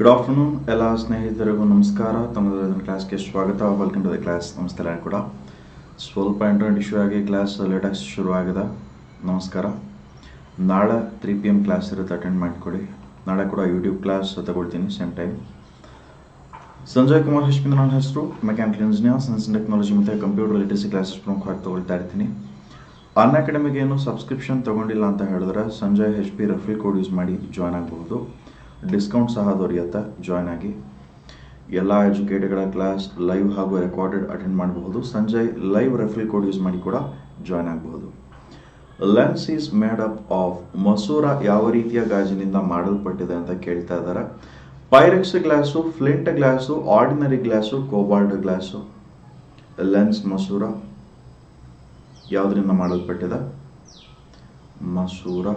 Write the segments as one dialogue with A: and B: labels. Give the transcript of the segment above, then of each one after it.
A: Good afternoon ಎಲ್ಲ ಸ್ನೇಹಿತರಿಗೂ ನಮಸ್ಕಾರ. ತಮ್ಮ ಕ್ಲಾಸ್ಗೆ ಸ್ವಾಗತ. Welcome to the class. ನಮಸ್ತೆ ಎಲ್ಲ ಕೂಡ. ಸ್ವಲ್ಪ ಇಂಟರ್ನೆಟ್ ಇಶ್ಯೂ ಆಗಿ ಕ್ಲಾಸ್ ಲೇಟಾಗಿ ಶುರುವಾಗಿದೆ. ನಮಸ್ಕಾರ. ನಾಳೆ 3 PM ಕ್ಲಾಸ್ ಇರುತ್ತೆ, ಅಟೆಂಡ್ ಮಾಡಿಕೊಡಿ. ನಾಳೆ ಕೂಡ ಯೂಟ್ಯೂಬ್ ಕ್ಲಾಸ್ ತಗೊಳ್ತೀನಿ ಸೇಮ್ ಟೈಮ್. ಸಂಜಯ್ ಕುಮಾರ್ ಹಶ್ಮಿಂದ ನನ್ನ ಹೆಸರು. Mechanical engineer, science and technology ಮತ್ತು ಕಂಪ್ಯೂಟರ್ ಲಿಟರಸಿ ಕ್ಲಾಸಸ್ ಪ್ರಮುಖವಾಗಿ ತಗೊಳ್ತಾ ಇರ್ತೀನಿ. ಅನ್ ಅಕಾಡೆಮಿಗೆ ಏನು ಸಬ್ಸ್ಕ್ರಿಪ್ಷನ್ ತೊಗೊಂಡಿಲ್ಲ ಅಂತ ಹೇಳಿದ್ರೆ Sanjay HP referral code use ಮಾಡಿ ಜಾಯ್ನ್ ಆಗಬಹುದು. ಡಿಸ್ಕೌಂಟ್ ಸಹ ದೊರೆಯುತ್ತೆ, ಜಾಯ್ನ್ ಆಗಿ. ಎಲ್ಲ ಎಜುಕೇಟೆಡ್ಗಳ ಕ್ಲಾಸ್ ಲೈವ್ ಹಾಗೂ ರೆಕಾರ್ಡೆಡ್ ಅಟೆಂಡ್ ಮಾಡಬಹುದು. Sanjay live referral code use ಮಾಡಿ ಕೂಡ ಜಾಯ್ನ್ ಆಗಬಹುದು. Lens is made up of ಮಸೂರ ಯಾವ ರೀತಿಯ ಗಾಜಿನಿಂದ ಮಾಡಲ್ಪಟ್ಟಿದೆ ಅಂತ ಕೇಳ್ತಾ ಇದ್ದಾರೆ. Pyrex glass, flint glass, ordinary glass, cobalt glass. Lens ಮಸೂರ ಯಾವುದರಿಂದ ಮಾಡಲ್ಪಟ್ಟಿದೆ? ಮಸೂರ.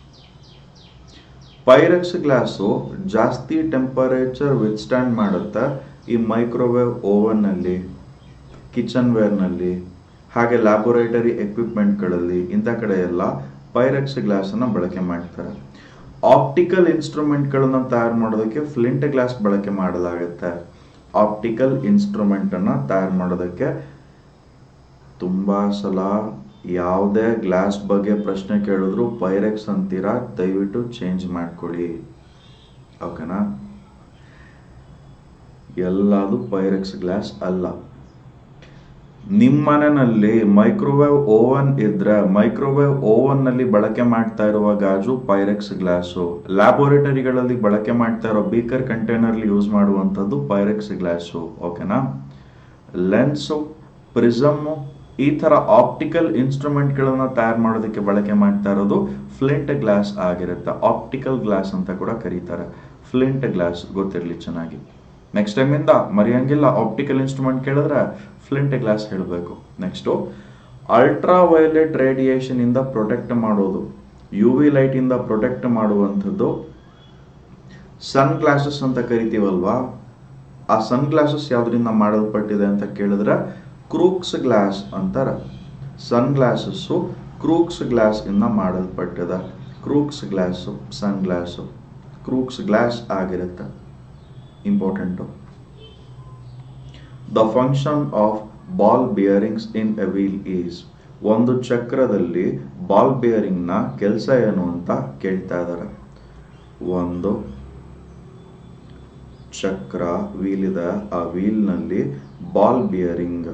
A: ಪೈರೆಕ್ಸ್ ಗ್ಲಾಸು ಜಾಸ್ತಿ ಟೆಂಪರೇಚರ್ ವಿತ್ಸ್ಟ್ಯಾಂಡ್ ಮಾಡುತ್ತೆ. ಈ ಮೈಕ್ರೋವೇವ್ ಓವನ್ನಲ್ಲಿ, ಕಿಚನ್ ವೇರ್ನಲ್ಲಿ, ಹಾಗೆ ಲ್ಯಾಬೊರೇಟರಿ ಎಕ್ವಿಪ್ಮೆಂಟ್ಗಳಲ್ಲಿ ಇಂಥ ಕಡೆ ಎಲ್ಲ ಪೈರೆಕ್ಸ್ ಗ್ಲಾಸನ್ನು ಬಳಕೆ ಮಾಡ್ತಾರೆ. ಆಪ್ಟಿಕಲ್ ಇನ್ಸ್ಟ್ರೂಮೆಂಟ್ಗಳನ್ನು ತಯಾರು ಮಾಡೋದಕ್ಕೆ ಫ್ಲಿಂಟ್ ಗ್ಲಾಸ್ ಬಳಕೆ ಮಾಡಲಾಗುತ್ತೆ. ಆಪ್ಟಿಕಲ್ ಇನ್ಸ್ಟ್ರೂಮೆಂಟನ್ನು ತಯಾರು ಮಾಡೋದಕ್ಕೆ ತುಂಬ ಸಲ ಯಾವುದೇ ಗ್ಲಾಸ್ ಬಗ್ಗೆ ಪ್ರಶ್ನೆ ಕೇಳಿದ್ರು ಪೈರೆಕ್ಸ್ ಅಂತೀರಾ, ದಯವಿಟ್ಟು ಚೇಂಜ್ ಮಾಡ್ಕೊಳ್ಳಿ, ಓಕೆನಾ? ಎಲ್ಲದು ಪೈರೆಕ್ಸ್ ಗ್ಲಾಸ್ ಅಲ್ಲ. ನಿಮ್ಮ ಮನೆಯಲ್ಲಿ ಮೈಕ್ರೋವೇವ್ ಓವನ್ ಇದ್ರೆ ಮೈಕ್ರೋವೇವ್ ಓವನ್ ನಲ್ಲಿ ಬಳಕೆ ಮಾಡ್ತಾ ಇರುವ ಗಾಜು ಪೈರೆಕ್ಸ್ ಗ್ಲಾಸು. ಲ್ಯಾಬೊರೇಟರಿಗಳಲ್ಲಿ ಬಳಕೆ ಮಾಡ್ತಾ ಇರೋ ಬೀಕರ್ ಕಂಟೈನರ್ ಯೂಸ್ ಮಾಡುವಂಥದ್ದು ಪೈರೆಕ್ಸ್ ಗ್ಲಾಸು, ಓಕೆನಾ? ಲೆನ್ಸು, ಪ್ರಿಸಮ್ಮು, ಈ ತರ ಆಪ್ಟಿಕಲ್ ಇನ್ಸ್ಟ್ರೂಮೆಂಟ್ಗಳನ್ನು ತಯಾರು ಮಾಡೋದಕ್ಕೆ ಬಳಕೆ ಮಾಡ್ತಾ ಇರೋದು ಫ್ಲಿಂಟ್ ಗ್ಲಾಸ್ ಆಗಿರುತ್ತೆ. ಆಪ್ಟಿಕಲ್ ಗ್ಲಾಸ್ ಅಂತ ಕೂಡ ಕರೀತಾರೆ. ಫ್ಲಿಂಟ್ ಗ್ಲಾಸ್ ಗೊತ್ತಿರಲಿ ಚೆನ್ನಾಗಿ. ನೆಕ್ಸ್ಟ್ ಟೈಮಿಂದ ಮರೆಯಂಗಿಲ್ಲ, ಆಪ್ಟಿಕಲ್ ಇನ್ಸ್ಟ್ರೂಮೆಂಟ್ ಕೇಳಿದ್ರೆ ಫ್ಲಿಂಟ್ ಗ್ಲಾಸ್ ಹೇಳಬೇಕು. ನೆಕ್ಸ್ಟು, ಅಲ್ಟ್ರಾ ವೈಲೆಟ್ ರೇಡಿಯೇಷನ್ ಇಂದ ಪ್ರೊಟೆಕ್ಟ್ ಮಾಡೋದು, UV ಲೈಟ್ ಇಂದ ಪ್ರೊಟೆಕ್ಟ್ ಮಾಡುವಂಥದ್ದು ಸನ್ ಗ್ಲಾಸಸ್ ಅಂತ ಕರಿತೀವಲ್ವಾ. ಆ ಸನ್ ಗ್ಲಾಸಸ್ ಯಾವ್ದ್ರಿಂದ ಮಾಡಲ್ಪಟ್ಟಿದೆ ಅಂತ ಕೇಳಿದ್ರೆ ಕ್ರೂಕ್ಸ್ ಗ್ಲಾಸ್ ಅಂತಾರೆ. ಸನ್ ಗ್ಲಾಸಸ್ಸು ಕ್ರೂಕ್ಸ್ ಗ್ಲಾಸ್ ಇಂದ ಮಾಡಲ್ಪಟ್ಟಿದೆ. Crookes glass, sun glass, Crookes glass ಆಗಿರುತ್ತೆ. Important. The function of ball bearings in a wheel is. ಒಂದು ಚಕ್ರದಲ್ಲಿ ಬಾಲ್ ಬಿಯರಿಂಗ್ ನ ಕೆಲಸ ಏನು ಅಂತ ಕೇಳ್ತಾ ಇದ್ದಾರೆ. ಒಂದು ಚಕ್ರ ವೀಲ್ ಇದೆ, ಆ ವೀಲ್ ನಲ್ಲಿ ಬಾಲ್ ಬಿಯರಿಂಗ್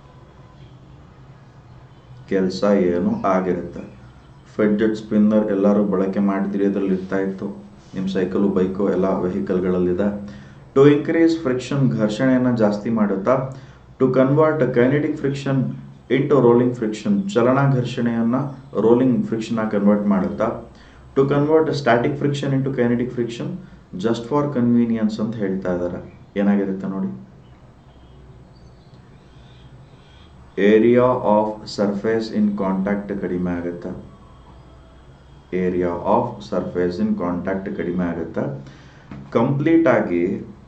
A: ಕೆಲಸ ಏನು ಆಗಿರುತ್ತೆ. ಫೆಡ್ಜೆಟ್ ಸ್ಪಿನ್ನರ್ ಎಲ್ಲರೂ ಬಳಕೆ ಮಾಡಿದ್ರಿ, ಅದರಲ್ಲಿ ಇರ್ತಾ ಇತ್ತು. ನಿಮ್ಮ ಸೈಕಲು, ಬೈಕು ಎಲ್ಲ ವೆಹಿಕಲ್ಗಳಲ್ಲಿದೆ. ಟು ಇನ್ಕ್ರೀಸ್ ಫ್ರಿಕ್ಷನ್, ಘರ್ಷಣೆಯನ್ನು ಜಾಸ್ತಿ ಮಾಡುತ್ತಾ. To convert kinetic friction into rolling friction, ಚಲನಾ ಘರ್ಷಣೆಯನ್ನು ರೋಲಿಂಗ್ ಫ್ರಿಕ್ಷನ್ ಆಗಿ ಕನ್ವರ್ಟ್ ಮಾಡುತ್ತಾ. To convert static friction into kinetic friction just for convenience ಅಂತ ಹೇಳ್ತಾ ಇದ್ದಾರೆ. ಏನಾಗಿರುತ್ತೆ ನೋಡಿ. Area of surface in contact ಕಡಿಮೆ ಆಗುತ್ತೆ. Area of surface in contact ಕಡಿಮೆ ಆಗುತ್ತೆ. ಕಂಪ್ಲೀಟ್ ಆಗಿ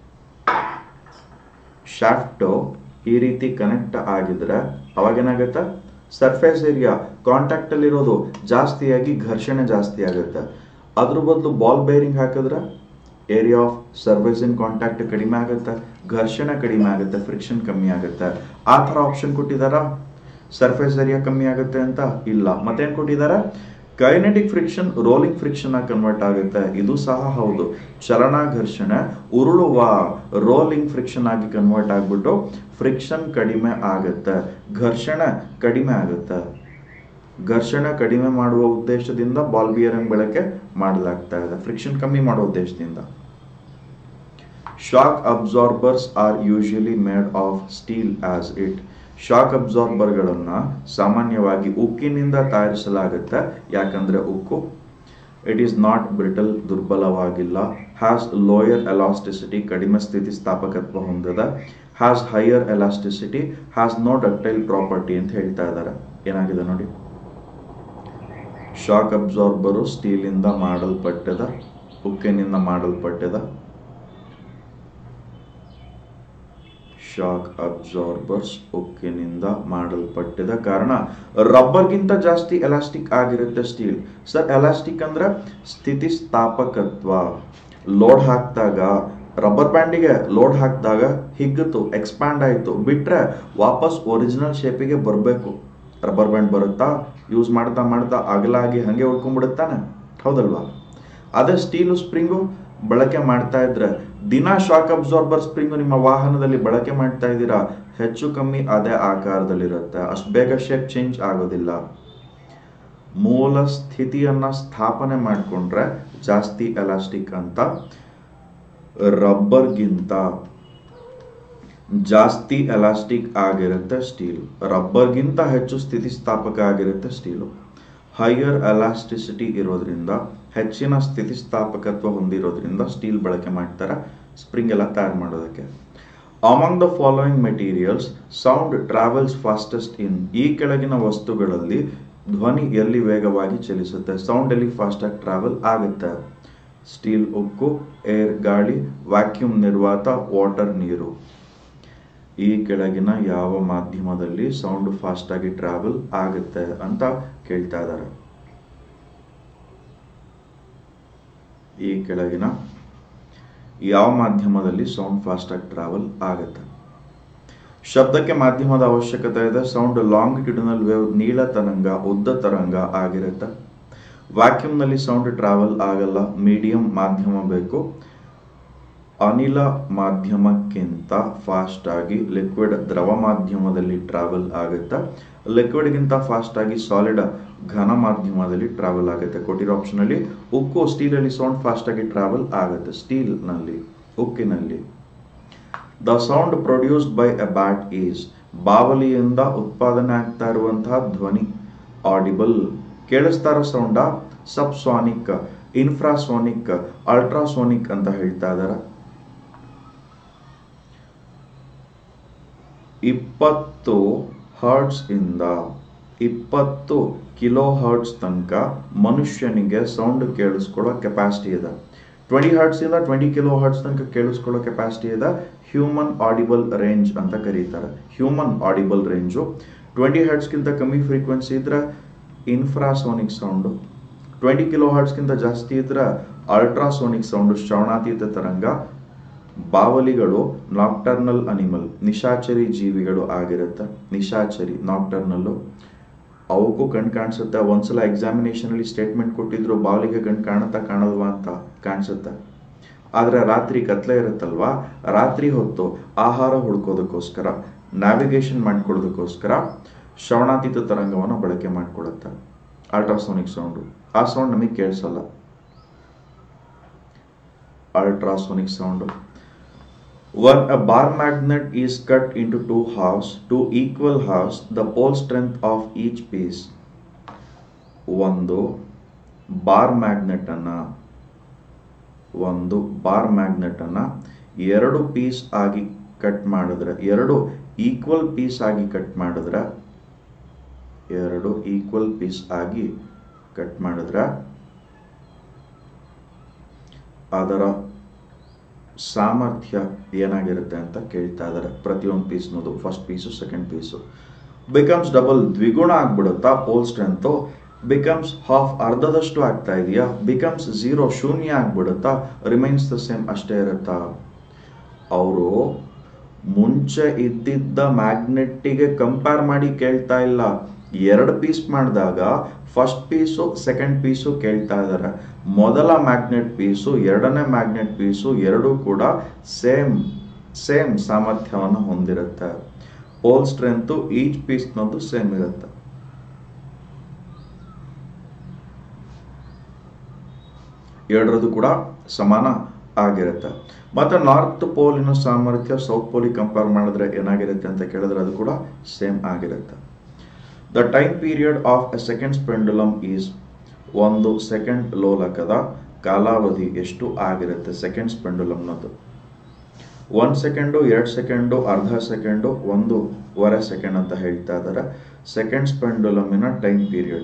A: ಶಾಫ್ಟ್ ಈ ರೀತಿ ಕನೆಕ್ಟ್ ಆಗಿದ್ರೆ ಅವಾಗೇನಾಗುತ್ತೆ? ಸರ್ಫೇಸ್ ಏರಿಯಾ ಕಾಂಟ್ಯಾಕ್ಟ್ ಅಲ್ಲಿರೋದು ಜಾಸ್ತಿಯಾಗಿ ಘರ್ಷಣೆ ಜಾಸ್ತಿ ಆಗುತ್ತೆ. ಅದ್ರ ಬದಲು ಬಾಲ್ ಬೇರಿಂಗ್ ಹಾಕಿದ್ರೆ area of surface in contact ಕಡಿಮೆ ಆಗುತ್ತೆ, ಘರ್ಷಣೆ ಕಡಿಮೆ ಆಗುತ್ತೆ, ಫ್ರಿಕ್ಷನ್ ಕಮ್ಮಿ ಆಗುತ್ತೆ. ಆ ಥರ ಆಪ್ಷನ್ ಕೊಟ್ಟಿದಾರ? ಸರ್ಫೇಸ್ ಏರಿಯಾ ಕಮ್ಮಿ ಆಗುತ್ತೆ ಅಂತ ಇಲ್ಲ. ಮತ್ತೇನು ಕೊಟ್ಟಿದ್ದಾರೆ? ಕೈನೆಟಿಕ್ ಫ್ರಿಕ್ಷನ್ ರೋಲಿಂಗ್ ಫ್ರಿಕ್ಷನ್ ಆಗಿ ಕನ್ವರ್ಟ್ ಆಗುತ್ತೆ. ಇದು ಸಹ ಹೌದು. ಚಲನಾ ಘರ್ಷಣೆ ಉರುಳುವ ರೋಲಿಂಗ್ ಫ್ರಿಕ್ಷನ್ ಆಗಿ ಕನ್ವರ್ಟ್ ಆಗ್ಬಿಟ್ಟು ಫ್ರಿಕ್ಷನ್ ಕಡಿಮೆ ಆಗುತ್ತೆ, ಘರ್ಷಣೆ ಕಡಿಮೆ ಆಗುತ್ತೆ. ಘರ್ಷಣೆ ಕಡಿಮೆ ಮಾಡುವ ಉದ್ದೇಶದಿಂದ ಬಾಲ್ ಬಿಯರಿಂಗ್ ಬಳಕೆ ಮಾಡಲಾಗ್ತಾ ಇದೆ, ಫ್ರಿಕ್ಷನ್ ಕಮ್ಮಿ ಮಾಡುವ ಉದ್ದೇಶದಿಂದ. Shock absorbers are usually made of steel as it. Shock ಅಬ್ಸಾರ್ಬರ್ಗಳನ್ನು ಸಾಮಾನ್ಯವಾಗಿ ಉಕ್ಕಿನಿಂದ ತಯಾರಿಸಲಾಗುತ್ತೆ. ಯಾಕಂದ್ರೆ ಉಕ್ಕು ಇಟ್ ಈಸ್ ನಾಟ್ ಬ್ರಿಟಲ್, ದುರ್ಬಲವಾಗಿಲ್ಲ. ಹ್ಯಾಸ್ ಲೋಯರ್ ಎಲಾಸ್ಟಿಸಿಟಿ, ಕಡಿಮೆ ಸ್ಥಿತಿಸ್ಥಾಪಕತ್ವ ಹೊಂದಿದೆ. Has higher elasticity, has no ductile property ಅಂತ ಹೇಳ್ತಾ ಇದ್ದಾರೆ. ಏನಾಗಿದೆ ನೋಡಿ. ಶಾಕ್ ಅಬ್ಸಾರ್ಬರು ಸ್ಟೀಲಿಂದ ಮಾಡಲ್ಪಟ್ಟಿದೆ, ಉಕ್ಕಿನಿಂದ ಮಾಡಲ್ಪಟ್ಟಿದೆ. ಶಾಕ್ ಅಬ್ಸಾರ್ಬರ್ಸ್ ಉಕ್ಕಿನಿಂದ ಮಾಡಲ್ಪಟ್ಟಿದೆ. ಕಾರಣ ರಬ್ಬರ್ಗಿಂತ ಜಾಸ್ತಿ ಎಲಾಸ್ಟಿಕ್ ಆಗಿರುತ್ತೆ ಸ್ಟೀಲ್. ಸರ್ ಎಲಾಸ್ಟಿಕ್ ಅಂದ್ರೆ ಸ್ಥಿತಿಸ್ಥಾಪಕತ್ವ. ಲೋಡ್ ಹಾಕಿದಾಗ ರಬ್ಬರ್ ಬ್ಯಾಂಡಿಗೆ ಲೋಡ್ ಹಾಕಿದಾಗ ಹಿಗ್ಗಿತು, ಎಕ್ಸ್ಪ್ಯಾಂಡ್ ಆಯಿತು, ಬಿಟ್ಟರೆ ವಾಪಸ್ ಒರಿಜಿನಲ್ ಶೇಪಿಗೆ ಬರಬೇಕು. ರಬ್ಬರ್ ಬ್ಯಾಂಡ್ ಬರುತ್ತಾ, ಯೂಸ್ ಮಾಡ್ತಾ ಮಾಡ್ತಾ ಅಗಲಾಗಿ ಹಾಗೆ ಉಳ್ಕೊಂಡ್ಬಿಡುತ್ತಾನೆ, ಹೌದಲ್ವಾ? ಅದೇ ಸ್ಟೀಲು ಸ್ಪ್ರಿಂಗು ಬಳಕೆ ಮಾಡ್ತಾ ಇದ್ರೆ, ದಿನ ಶಾಕ್ ಅಬ್ಸಾರ್ಬರ್ ಸ್ಪ್ರಿಂಗು ನಿಮ್ಮ ವಾಹನದಲ್ಲಿ ಬಳಕೆ ಮಾಡ್ತಾ ಇದ್ದೀರಾ, ಹೆಚ್ಚು ಕಮ್ಮಿ ಅದೇ ಆಕಾರದಲ್ಲಿರುತ್ತೆ, ಅಷ್ಟು ಬೇಗ ಶೇಪ್ ಚೇಂಜ್ ಆಗೋದಿಲ್ಲ. ಮೂಲ ಸ್ಥಿತಿಯನ್ನ ಸ್ಥಾಪನೆ ಮಾಡಿಕೊಂಡ್ರೆ ಜಾಸ್ತಿ ಎಲಾಸ್ಟಿಕ್ ಅಂತ. ರಬ್ಬರ್ಗಿಂತ ಜಾಸ್ತಿ ಎಲಾಸ್ಟಿಕ್ ಆಗಿರುತ್ತೆ ಸ್ಟೀಲು, ರಬ್ಬರ್ಗಿಂತ ಹೆಚ್ಚು ಸ್ಥಿತಿಸ್ಥಾಪಕ ಆಗಿರುತ್ತೆ ಸ್ಟೀಲು. ಹೈಯರ್ ಎಲಾಸ್ಟಿಸಿಟಿ ಇರೋದ್ರಿಂದ, ಹೆಚ್ಚಿನ ಸ್ಥಿತಿಸ್ಥಾಪಕತ್ವ ಹೊಂದಿರೋದ್ರಿಂದ ಸ್ಟೀಲ್ ಬಳಕೆ ಮಾಡ್ತಾರೆ ಸ್ಪ್ರಿಂಗ್ ಎಲ್ಲ ತಯಾರು ಮಾಡೋದಕ್ಕೆ. Among the following materials sound travels fastest in. ಈ ಕೆಳಗಿನ ವಸ್ತುಗಳಲ್ಲಿ ಧ್ವನಿ ಎಲ್ಲಿ ವೇಗವಾಗಿ ಚಲಿಸುತ್ತೆ, ಸೌಂಡ್ ಎಲ್ಲಿ ಫಾಸ್ಟಾಗಿ ಟ್ರಾವೆಲ್ ಆಗುತ್ತೆ? ಸ್ಟೀಲ್ ಉಕ್ಕು, ಏರ್ ಗಾಳಿ, ವ್ಯಾಕ್ಯೂಮ್ ನಿರ್ವಾತ, ವಾಟರ್ ನೀರು. ಈ ಕೆಳಗಿನ ಯಾವ ಮಾಧ್ಯಮದಲ್ಲಿ ಸೌಂಡ್ ಫಾಸ್ಟ್ ಆಗಿ ಟ್ರಾವೆಲ್ ಆಗುತ್ತೆ ಅಂತ ಕೇಳ್ತಾ ಇದ್ದಾರೆ. ಈ ಕೆಳಗಿನ ಯಾವ ಮಾಧ್ಯಮದಲ್ಲಿ ಸೌಂಡ್ ಫಾಸ್ಟ್ ಆಗಿ ಟ್ರಾವೆಲ್ ಆಗುತ್ತೆ? ಶಬ್ದಕ್ಕೆ ಮಾಧ್ಯಮದ ಅವಶ್ಯಕತೆ ಇದೆ. ಸೌಂಡ್ ಲಾಂಗಿಟ್ಯೂಡಿನಲ್ ವೇವ್, ನೀಳ ತರಂಗ, ಉದ್ದ ತರಂಗ ಆಗಿರುತ್ತೆ. ವ್ಯಾಕ್ಯೂಮ್ನಲ್ಲಿ ಸೌಂಡ್ ಟ್ರಾವೆಲ್ ಆಗಲ್ಲ, ಮೀಡಿಯಂ ಮಾಧ್ಯಮ ಬೇಕು. ಅನಿಲ ಮಾಧ್ಯಮಕ್ಕಿಂತ ಫಾಸ್ಟ್ ಆಗಿ ಲಿಕ್ವಿಡ್ ದ್ರವ ಮಾಧ್ಯಮದಲ್ಲಿ ಟ್ರಾವೆಲ್ ಆಗುತ್ತೆ. ಲಿಕ್ವಿಡ್ಗಿಂತ ಫಾಸ್ಟ್ ಆಗಿ ಸಾಲಿಡ್ ಘನ ಮಾಧ್ಯಮದಲ್ಲಿ ಟ್ರಾವೆಲ್ ಆಗುತ್ತೆ. ಕೊಟ್ಟಿರೋ ಆಪ್ಷನ್ ಅಲ್ಲಿ ಉಕ್ಕು, ಸ್ಟೀಲಲ್ಲಿ ಸೌಂಡ್ ಫಾಸ್ಟ್ ಆಗಿ ಟ್ರಾವೆಲ್ ಆಗುತ್ತೆ, ಸ್ಟೀಲ್ನಲ್ಲಿ, ಉಕ್ಕಿನಲ್ಲಿ. The sound produced by a bat is. ಬಾವಲಿಯಿಂದ ಉತ್ಪಾದನೆ ಆಗ್ತಾ ಇರುವಂತಹ ಧ್ವನಿ ಆಡಿಬಲ್. ಕೇಳಿಸ್ತಾ ಇರೋ ಸೌಂಡ ಸಬ್ಸಾನಿಕ್, ಇನ್ಫ್ರಾಸೋನಿಕ್, ಅಲ್ಟ್ರಾಸೋನಿಕ್ ಅಂತ ಹೇಳ್ತಾ ಇದ್ದಾರೆ. 20 ಹರ್ಟ್ಸ್ ಇಂದ 20 ಕಿಲೋ ಹರ್ಟ್ಸ್ ತನಕ ಮನುಷ್ಯನಿಗೆ ಸೌಂಡ್ ಕೇಳಿಸ್ಕೊಳ್ಳೋ ಕೆಪಾಸಿಟಿ ಇದೆ. 20 ಹರ್ಟ್ಸ್ ಇಂದ 20 ಕಿಲೋ ಹರ್ಟ್ಸ್ ತನಕ ಕೇಳಿಸ್ಕೊಳ್ಳೋ ಕೆಪಾಸಿಟಿ ಇದೆ. ಹ್ಯೂಮನ್ ಆಡಿಬಲ್ ರೇಂಜ್ ಅಂತ ಕರೀತಾರೆ. ಹ್ಯೂಮನ್ ಆಡಿಬಲ್ ರೇಂಜು 20 ಹರ್ಟ್ಸ್ಗಿಂತ ಕಮ್ಮಿ ಫ್ರೀಕ್ವೆನ್ಸಿ ಇದ್ರೆ ಇನ್ಫ್ರಾಸೋನಿಕ್ ಸೌಂಡು, 20 ಕಿಲೋ ಹರ್ಟ್ಸ್ಗಿಂತ ಜಾಸ್ತಿ ಇದ್ರೆ ಅಲ್ಟ್ರಾಸೋನಿಕ್ ಸೌಂಡು, ಶ್ರವಣಾತೀತ ತರಂಗ. ಬಾವಲಿಗಳು ನಾಕ್ಟರ್ನಲ್ ಅನಿಮಲ್, ನಿಶಾಚರಿ ಜೀವಿಗಳು ಆಗಿರುತ್ತೆ. ನಿಶಾಚರಿ, ನಾಕ್ಟರ್ನಲ್ಲು, ಅವಕ್ಕೂ ಕಣ್ ಕಾಣಿಸುತ್ತೆ. ಒಂದ್ಸಲ ಎಕ್ಸಾಮಿನೇಷನ್ ಅಲ್ಲಿ ಸ್ಟೇಟ್ಮೆಂಟ್ ಕೊಟ್ಟಿದ್ರು, ಬಾವಲಿಗೆ ಕಣ್ ಕಾಣುತ್ತಾ ಕಾಣಲ್ವಾ ಅಂತ. ಕಾಣಿಸುತ್ತೆ, ಆದರೆ ರಾತ್ರಿ ಕತ್ಲೆ ಇರುತ್ತಲ್ವಾ, ರಾತ್ರಿ ಹೊತ್ತು ಆಹಾರ ಹುಡ್ಕೋದಕ್ಕೋಸ್ಕರ, ನ್ಯಾವಿಗೇಷನ್ ಮಾಡ್ಕೊಳ್ಳೋದಕ್ಕೋಸ್ಕರ ಶ್ರವಣಾತೀತ ತರಂಗವನ್ನು ಬಳಕೆ ಮಾಡ್ಕೊಳುತ್ತೆ, ಅಲ್ಟ್ರಾಸೋನಿಕ್ ಸೌಂಡು. ಆ ಸೌಂಡ್ ನಮಗೆ ಕೇಳಿಸಲ್ಲ. Ultrasonic sound. When a bar magnet is cut into two halves, two equal halves, the pole strength of each piece. ಒಂದು ಬಾರ್ ಮ್ಯಾಗ್ನೆಟ್ ಅನ್ನ ಎರಡು ಪೀಸ್ ಆಗಿ ಕಟ್ ಮಾಡಿದ್ರೆ, ಎರಡು ಈಕ್ವಲ್ ಪೀಸ್ ಆಗಿ ಕಟ್ ಮಾಡಿದ್ರೆ, ಅದರ ಸಾಮರ್ಥ್ಯ ಏನಾಗಿರುತ್ತೆ ಅಂತ ಕೇಳ್ತಾ ಇದ್ದಾರೆ. ಪ್ರತಿಯೊಂದು ಪೀಸ್ನದು, first piece, second piece. Becomes double, ದ್ವಿಗುಣ ಆಗ್ಬಿಡುತ್ತಾ ಪೋಲ್ ಸ್ಟ್ರೆಂತು? ಬಿಕಮ್ಸ್ ಹಾಫ್, ಅರ್ಧದಷ್ಟು ಆಗ್ತಾ ಇದೆಯಾ? ಬಿಕಮ್ಸ್ 0, ಶೂನ್ಯ ಆಗ್ಬಿಡುತ್ತಾ? ರಿಮೈನ್ಸ್ ದ ಸೇಮ್, ಅಷ್ಟೇ ಇರುತ್ತಾ? ಅವರು ಮುಂಚೆ ಇದ್ದಿದ್ದ ಮ್ಯಾಗ್ನೆಟ್ಟಿಗೆ ಕಂಪೇರ್ ಮಾಡಿ ಕೇಳ್ತಾ ಇಲ್ಲ. 2 ಪೀಸ್ ಮಾಡಿದಾಗ ಫಸ್ಟ್ ಪೀಸು, ಸೆಕೆಂಡ್ ಪೀಸು ಕೇಳ್ತಾ ಇದ್ದಾರೆ. ಮೊದಲ ಮ್ಯಾಗ್ನೆಟ್ ಪೀಸು, ಎರಡನೇ ಮ್ಯಾಗ್ನೆಟ್ ಪೀಸು ಎರಡೂ ಕೂಡ ಸೇಮ್ ಸಾಮರ್ಥ್ಯವನ್ನು ಹೊಂದಿರುತ್ತೆ. ಪೋಲ್ ಸ್ಟ್ರೆಂತು ಈಚ್ ಪೀಸ್ನದ್ದು ಸೇಮ್ ಇರುತ್ತೆ. ಎರಡರದ್ದು ಕೂಡ ಸಮಾನ ಆಗಿರುತ್ತೆ. ಮತ್ತೆ ನಾರ್ತ್ ಪೋಲಿನ ಸಾಮರ್ಥ್ಯ ಸೌತ್ ಪೋಲಿಗೆ ಕಂಪೇರ್ ಮಾಡಿದ್ರೆ ಏನಾಗಿರುತ್ತೆ ಅಂತ ಕೇಳಿದ್ರೆ ಅದು ಕೂಡ ಸೇಮ್ ಆಗಿರುತ್ತೆ. The time period of a second pendulum is. ಒಂದು ಸೆಕೆಂಡ್ ಲೋಲಕದ ಕಾಲಾವಧಿ ಎಷ್ಟು ಆಗಿರುತ್ತೆ ಸೆಕೆಂಡ್ಸ್ ಪೆಂಡುಲಮ್ನದ್ದು? 1 ಸೆಕೆಂಡು, 2 ಸೆಕೆಂಡು, ಅರ್ಧ ಸೆಕೆಂಡು, 1.5 ಸೆಕೆಂಡ್ ಅಂತ ಹೇಳ್ತಾ ಇದ್ದಾರೆ. ಸೆಕೆಂಡ್ಸ್ ಪೆಂಡುಲಮಿನ ಟೈಮ್ ಪೀರಿಯಡ್.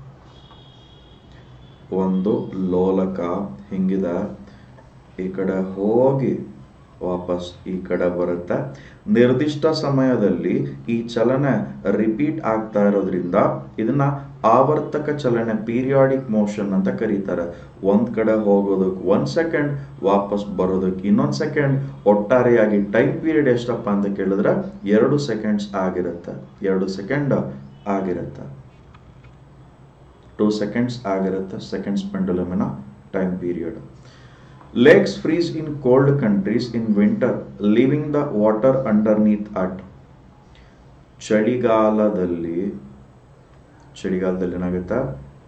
A: ಒಂದು ಲೋಲಕ ಹಿಂಗಿದೆ, ಈ ಕಡೆ ಹೋಗಿ ವಾಪಸ್ ಈ ಕಡೆ ಬರುತ್ತೆ. ನಿರ್ದಿಷ್ಟ ಸಮಯದಲ್ಲಿ ಈ ಚಲನೆ ರಿಪೀಟ್ ಆಗ್ತಾ ಇರೋದ್ರಿಂದ ಇದನ್ನ ಆವರ್ತಕ ಚಲನೆ ಪೀರಿಯಾಡಿಕ್ ಮೋಷನ್ ಅಂತ ಕರೀತಾರೆ. ಒಂದ್ ಕಡೆ ಹೋಗೋದಕ್ಕೆ 1 ಸೆಕೆಂಡ್, ವಾಪಸ್ ಬರೋದಕ್ಕೆ ಇನ್ನೊಂದು ಸೆಕೆಂಡ್. ಒಟ್ಟಾರೆಯಾಗಿ ಟೈಮ್ ಪೀರಿಯಡ್ ಎಷ್ಟಪ್ಪ ಅಂತ ಕೇಳಿದ್ರೆ 2 ಸೆಕೆಂಡ್ಸ್ ಆಗಿರುತ್ತೆ. 2 ಸೆಕೆಂಡ್ ಆಗಿರುತ್ತೆ. 2 ಸೆಕೆಂಡ್ಸ್ ಆಗಿರುತ್ತೆ ಸೆಕೆಂಡ್ಸ್ ಪೆಂಡುಲಮಿನ time period. Lakes freeze in cold countries in winter, leaving the water underneath at. ಚಳಿಗಾಲದಲ್ಲಿ ಏನಾಗುತ್ತೆ,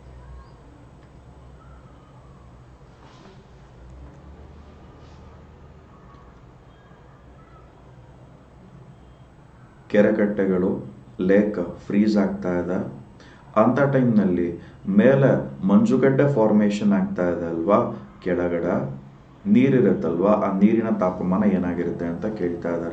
A: ಕೆರೆಕಟ್ಟೆಗಳು ಲೇಕ್ ಫ್ರೀಸ್ ಆಗ್ತಾ ಇದೆ. ಅಂತ ಟೈಮ್ನಲ್ಲಿ ಮೇಲೆ ಮಂಜುಗಡ್ಡೆ ಫಾರ್ಮೇಶನ್ ಆಗ್ತಾ ಇದೆ ಅಲ್ವಾ, ಕೆಳಗಡೆ ನೀರಿರುತ್ತಲ್ವಾ, ಆ ನೀರಿನ ತಾಪಮಾನ ಏನಾಗಿರುತ್ತೆ ಅಂತ ಕೇಳ್ತಾ ಇದ್ದಾರೆ.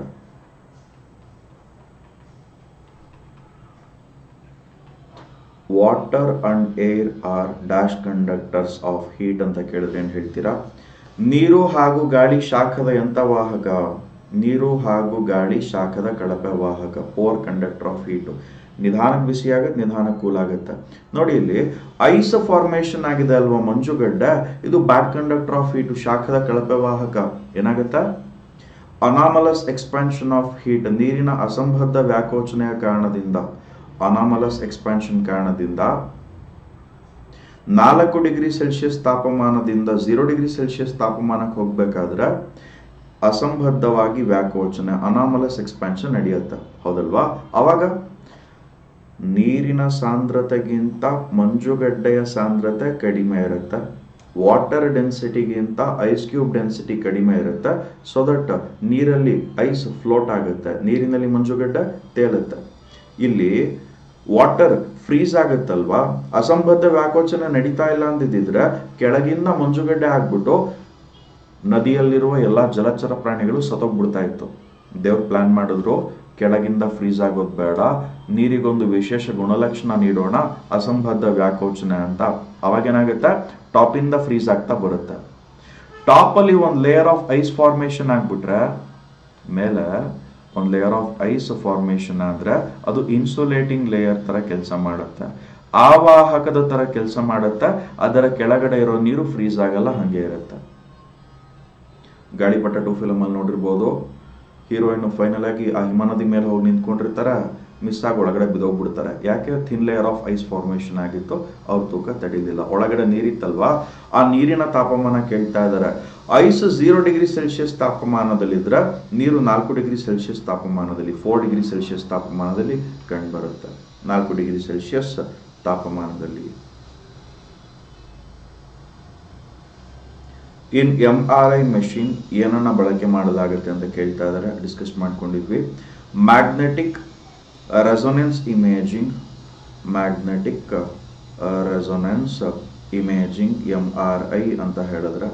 A: Water and air are dash conductors of heat ಅಂತ ಕೇಳಿದ್ರೆ ಏನ್ ಹೇಳ್ತೀರಾ? ನೀರು ಹಾಗೂ ಗಾಳಿ ಶಾಖದ ಎಂತ ವಾಹಕ? ನೀರು ಹಾಗೂ ಗಾಳಿ ಶಾಖದ ಕಳಪೆ ವಾಹಕ, ಪೋರ್ ಕಂಡಕ್ಟರ್ ಆಫ್ ಹೀಟ್. ನಿಧಾನಕ್ಕೆ ಬಿಸಿ ಆಗುತ್ತೆ, ನಿಧಾನಕ್ಕೆ ಕೂಲ್ ಆಗುತ್ತೆ. ನೋಡಿ ಇಲ್ಲಿ ಐಸ್ ಫಾರ್ಮೇಶನ್ ಆಗಿದೆ ಅಲ್ವಾ ಮಂಜುಗಡ್ಡೆ, ಇದು ಬ್ಯಾಡ್ ಕಂಡಕ್ಟರ್ ಆಫ್ ಹೀಟ್, ಶಾಖದ ಕಳಪೆ ವಾಹಕ. ಏನಾಗುತ್ತೆ? ಅನಾಮಲಸ್ ಎಕ್ಸ್ಪಾನ್ಷನ್ ಆಫ್ ಹೀಟ್, ನೀರಿನ ಅಸಂಬದ್ಧ ವ್ಯಾಕೋಚನೆಯ ಕಾರಣದಿಂದ, ಅನಾಮಲಸ್ ಎಕ್ಸ್ಪಾನ್ಷನ್ ಕಾರಣದಿಂದ 4 ಡಿಗ್ರಿ ಸೆಲ್ಸಿಯಸ್ ತಾಪಮಾನದಿಂದ 0 ಡಿಗ್ರಿ ಸೆಲ್ಸಿಯಸ್ ತಾಪಮಾನಕ್ಕೆ ಹೋಗ್ಬೇಕಾದ್ರೆ ಅಸಂಬದ್ಧವಾಗಿ ವ್ಯಾಕೋಚನೆ, ಅನಾಮಲಸ್ ಎಕ್ಸ್ಪಾನ್ಷನ್ ನಡೆಯುತ್ತೆ, ಹೌದಲ್ವಾ? ಅವಾಗ ನೀರಿನ ಸಾಂದ್ರತೆಗಿಂತ ಮಂಜುಗಡ್ಡೆಯ ಸಾಂದ್ರತೆ ಕಡಿಮೆ ಇರುತ್ತೆ, ವಾಟರ್ ಡೆನ್ಸಿಟಿಗಿಂತ ಐಸ್ ಕ್ಯೂಬ್ ಡೆನ್ಸಿಟಿ ಕಡಿಮೆ ಇರುತ್ತೆ. ಸೊ ದಟ್ ನೀರಲ್ಲಿ ಐಸ್ ಫ್ಲೋಟ್ ಆಗುತ್ತೆ, ನೀರಿನಲ್ಲಿ ಮಂಜುಗಡ್ಡೆ ತೇಲುತ್ತೆ. ಇಲ್ಲಿ ವಾಟರ್ ಫ್ರೀಸ್ ಆಗುತ್ತಲ್ವಾ, ಅಸಂಬದ್ಧ ವ್ಯಾಕೋಚನೆ ನಡೀತಾ ಇಲ್ಲ ಅಂದಿದ್ರೆ ಕೆಳಗಿಂದ ಮಂಜುಗಡ್ಡೆ ಆಗ್ಬಿಟ್ಟು ನದಿಯಲ್ಲಿರುವ ಎಲ್ಲಾ ಜಲಚರ ಪ್ರಾಣಿಗಳು ಸತ್ತೋಗ್ಬಿಡ್ತಾ ಇತ್ತು. ದೇವ್ರು ಪ್ಲಾನ್ ಮಾಡಿದ್ರು, ಕೆಳಗಿಂದ ಫ್ರೀಸ್ ಆಗೋದು ಬೇಡ, ನೀರಿಗೊಂದು ವಿಶೇಷ ಗುಣಲಕ್ಷಣ ನೀಡೋಣ, ಅಸಂಬದ್ಧ ವ್ಯಾಕೋಚನೆ ಅಂತ. ಅವಾಗ ಏನಾಗುತ್ತೆ, ಟಾಪ್ ಇಂದ ಫ್ರೀಸ್ ಆಗ್ತಾ ಬರುತ್ತೆ. ಟಾಪ್ ಅಲ್ಲಿ ಒಂದು ಲೇಯರ್ ಆಫ್ ಐಸ್ ಫಾರ್ಮೇಶನ್ ಆಗ್ಬಿಟ್ರೆ, ಮೇಲೆ ಒಂದು ಲೇಯರ್ ಆಫ್ ಐಸ್ ಫಾರ್ಮೇಶನ್ ಆದ್ರೆ ಅದು ಇನ್ಸುಲೇಟಿಂಗ್ ಲೇಯರ್ ತರ ಕೆಲಸ ಮಾಡುತ್ತೆ, ಆವಾಹಕದ ತರ ಕೆಲಸ ಮಾಡುತ್ತೆ. ಅದರ ಕೆಳಗಡೆ ಇರೋ ನೀರು ಫ್ರೀಸ್ ಆಗಲ್ಲ, ಹಂಗೆ ಇರುತ್ತೆ. ಗಾಳಿಪಟ 2 ಫಿಲಮ್ ಅಲ್ಲಿ ನೋಡಿರ್ಬೋದು, ಹೀರೋಯಿನ್ ಫೈನಲ್ ಆಗಿ ಆ ಹಿಮನದಿ ಮೇಲೆ ಹೋಗಿ ನಿಂತ್ಕೊಂಡಿರ್ತಾರೆ, ಮಿಸ್ ಆಗಿ ಒಳಗಡೆ ಬಿದ್ದೋಗ್ಬಿಡ್ತಾರೆ. ಯಾಕೆ? Thin layer of ice formation ಆಗಿತ್ತು, ಅವ್ರ ತೂಕ ತಡಿಲಿಲ್ಲ. ಒಳಗಡೆ ನೀರಿತ್ತಲ್ವಾ, ಆ ನೀರಿನ ತಾಪಮಾನ ಕೇಳ್ತಾ ಇದ್ದಾರೆ. ಐಸ್ 0 ಡಿಗ್ರಿ ಸೆಲ್ಸಿಯಸ್ ತಾಪಮಾನದಲ್ಲಿದ್ರೆ ನೀರು 4 ಡಿಗ್ರಿ ಸೆಲ್ಸಿಯಸ್ ತಾಪಮಾನದಲ್ಲಿ, 4 ಡಿಗ್ರಿ ಸೆಲ್ಸಿಯಸ್ ತಾಪಮಾನದಲ್ಲಿ ಕಂಡು ಬರುತ್ತೆ. 4 ಡಿಗ್ರಿ ಸೆಲ್ಸಿಯಸ್ ತಾಪಮಾನದಲ್ಲಿ. ಇನ್ MRI ಮೆಷಿನ್ ಏನನ್ನ ಬಳಕೆ ಮಾಡಲಾಗುತ್ತೆ ಅಂತ ಕೇಳ್ತಾ ಇದ್ದಾರೆ, ಡಿಸ್ಕಸ್ ಮಾಡ್ಕೊಂಡಿದ್ವಿ. Magnetic resonance imaging, magnetic resonance imaging MRI ಅಂತ ಹೇಳಿದ್ರೆ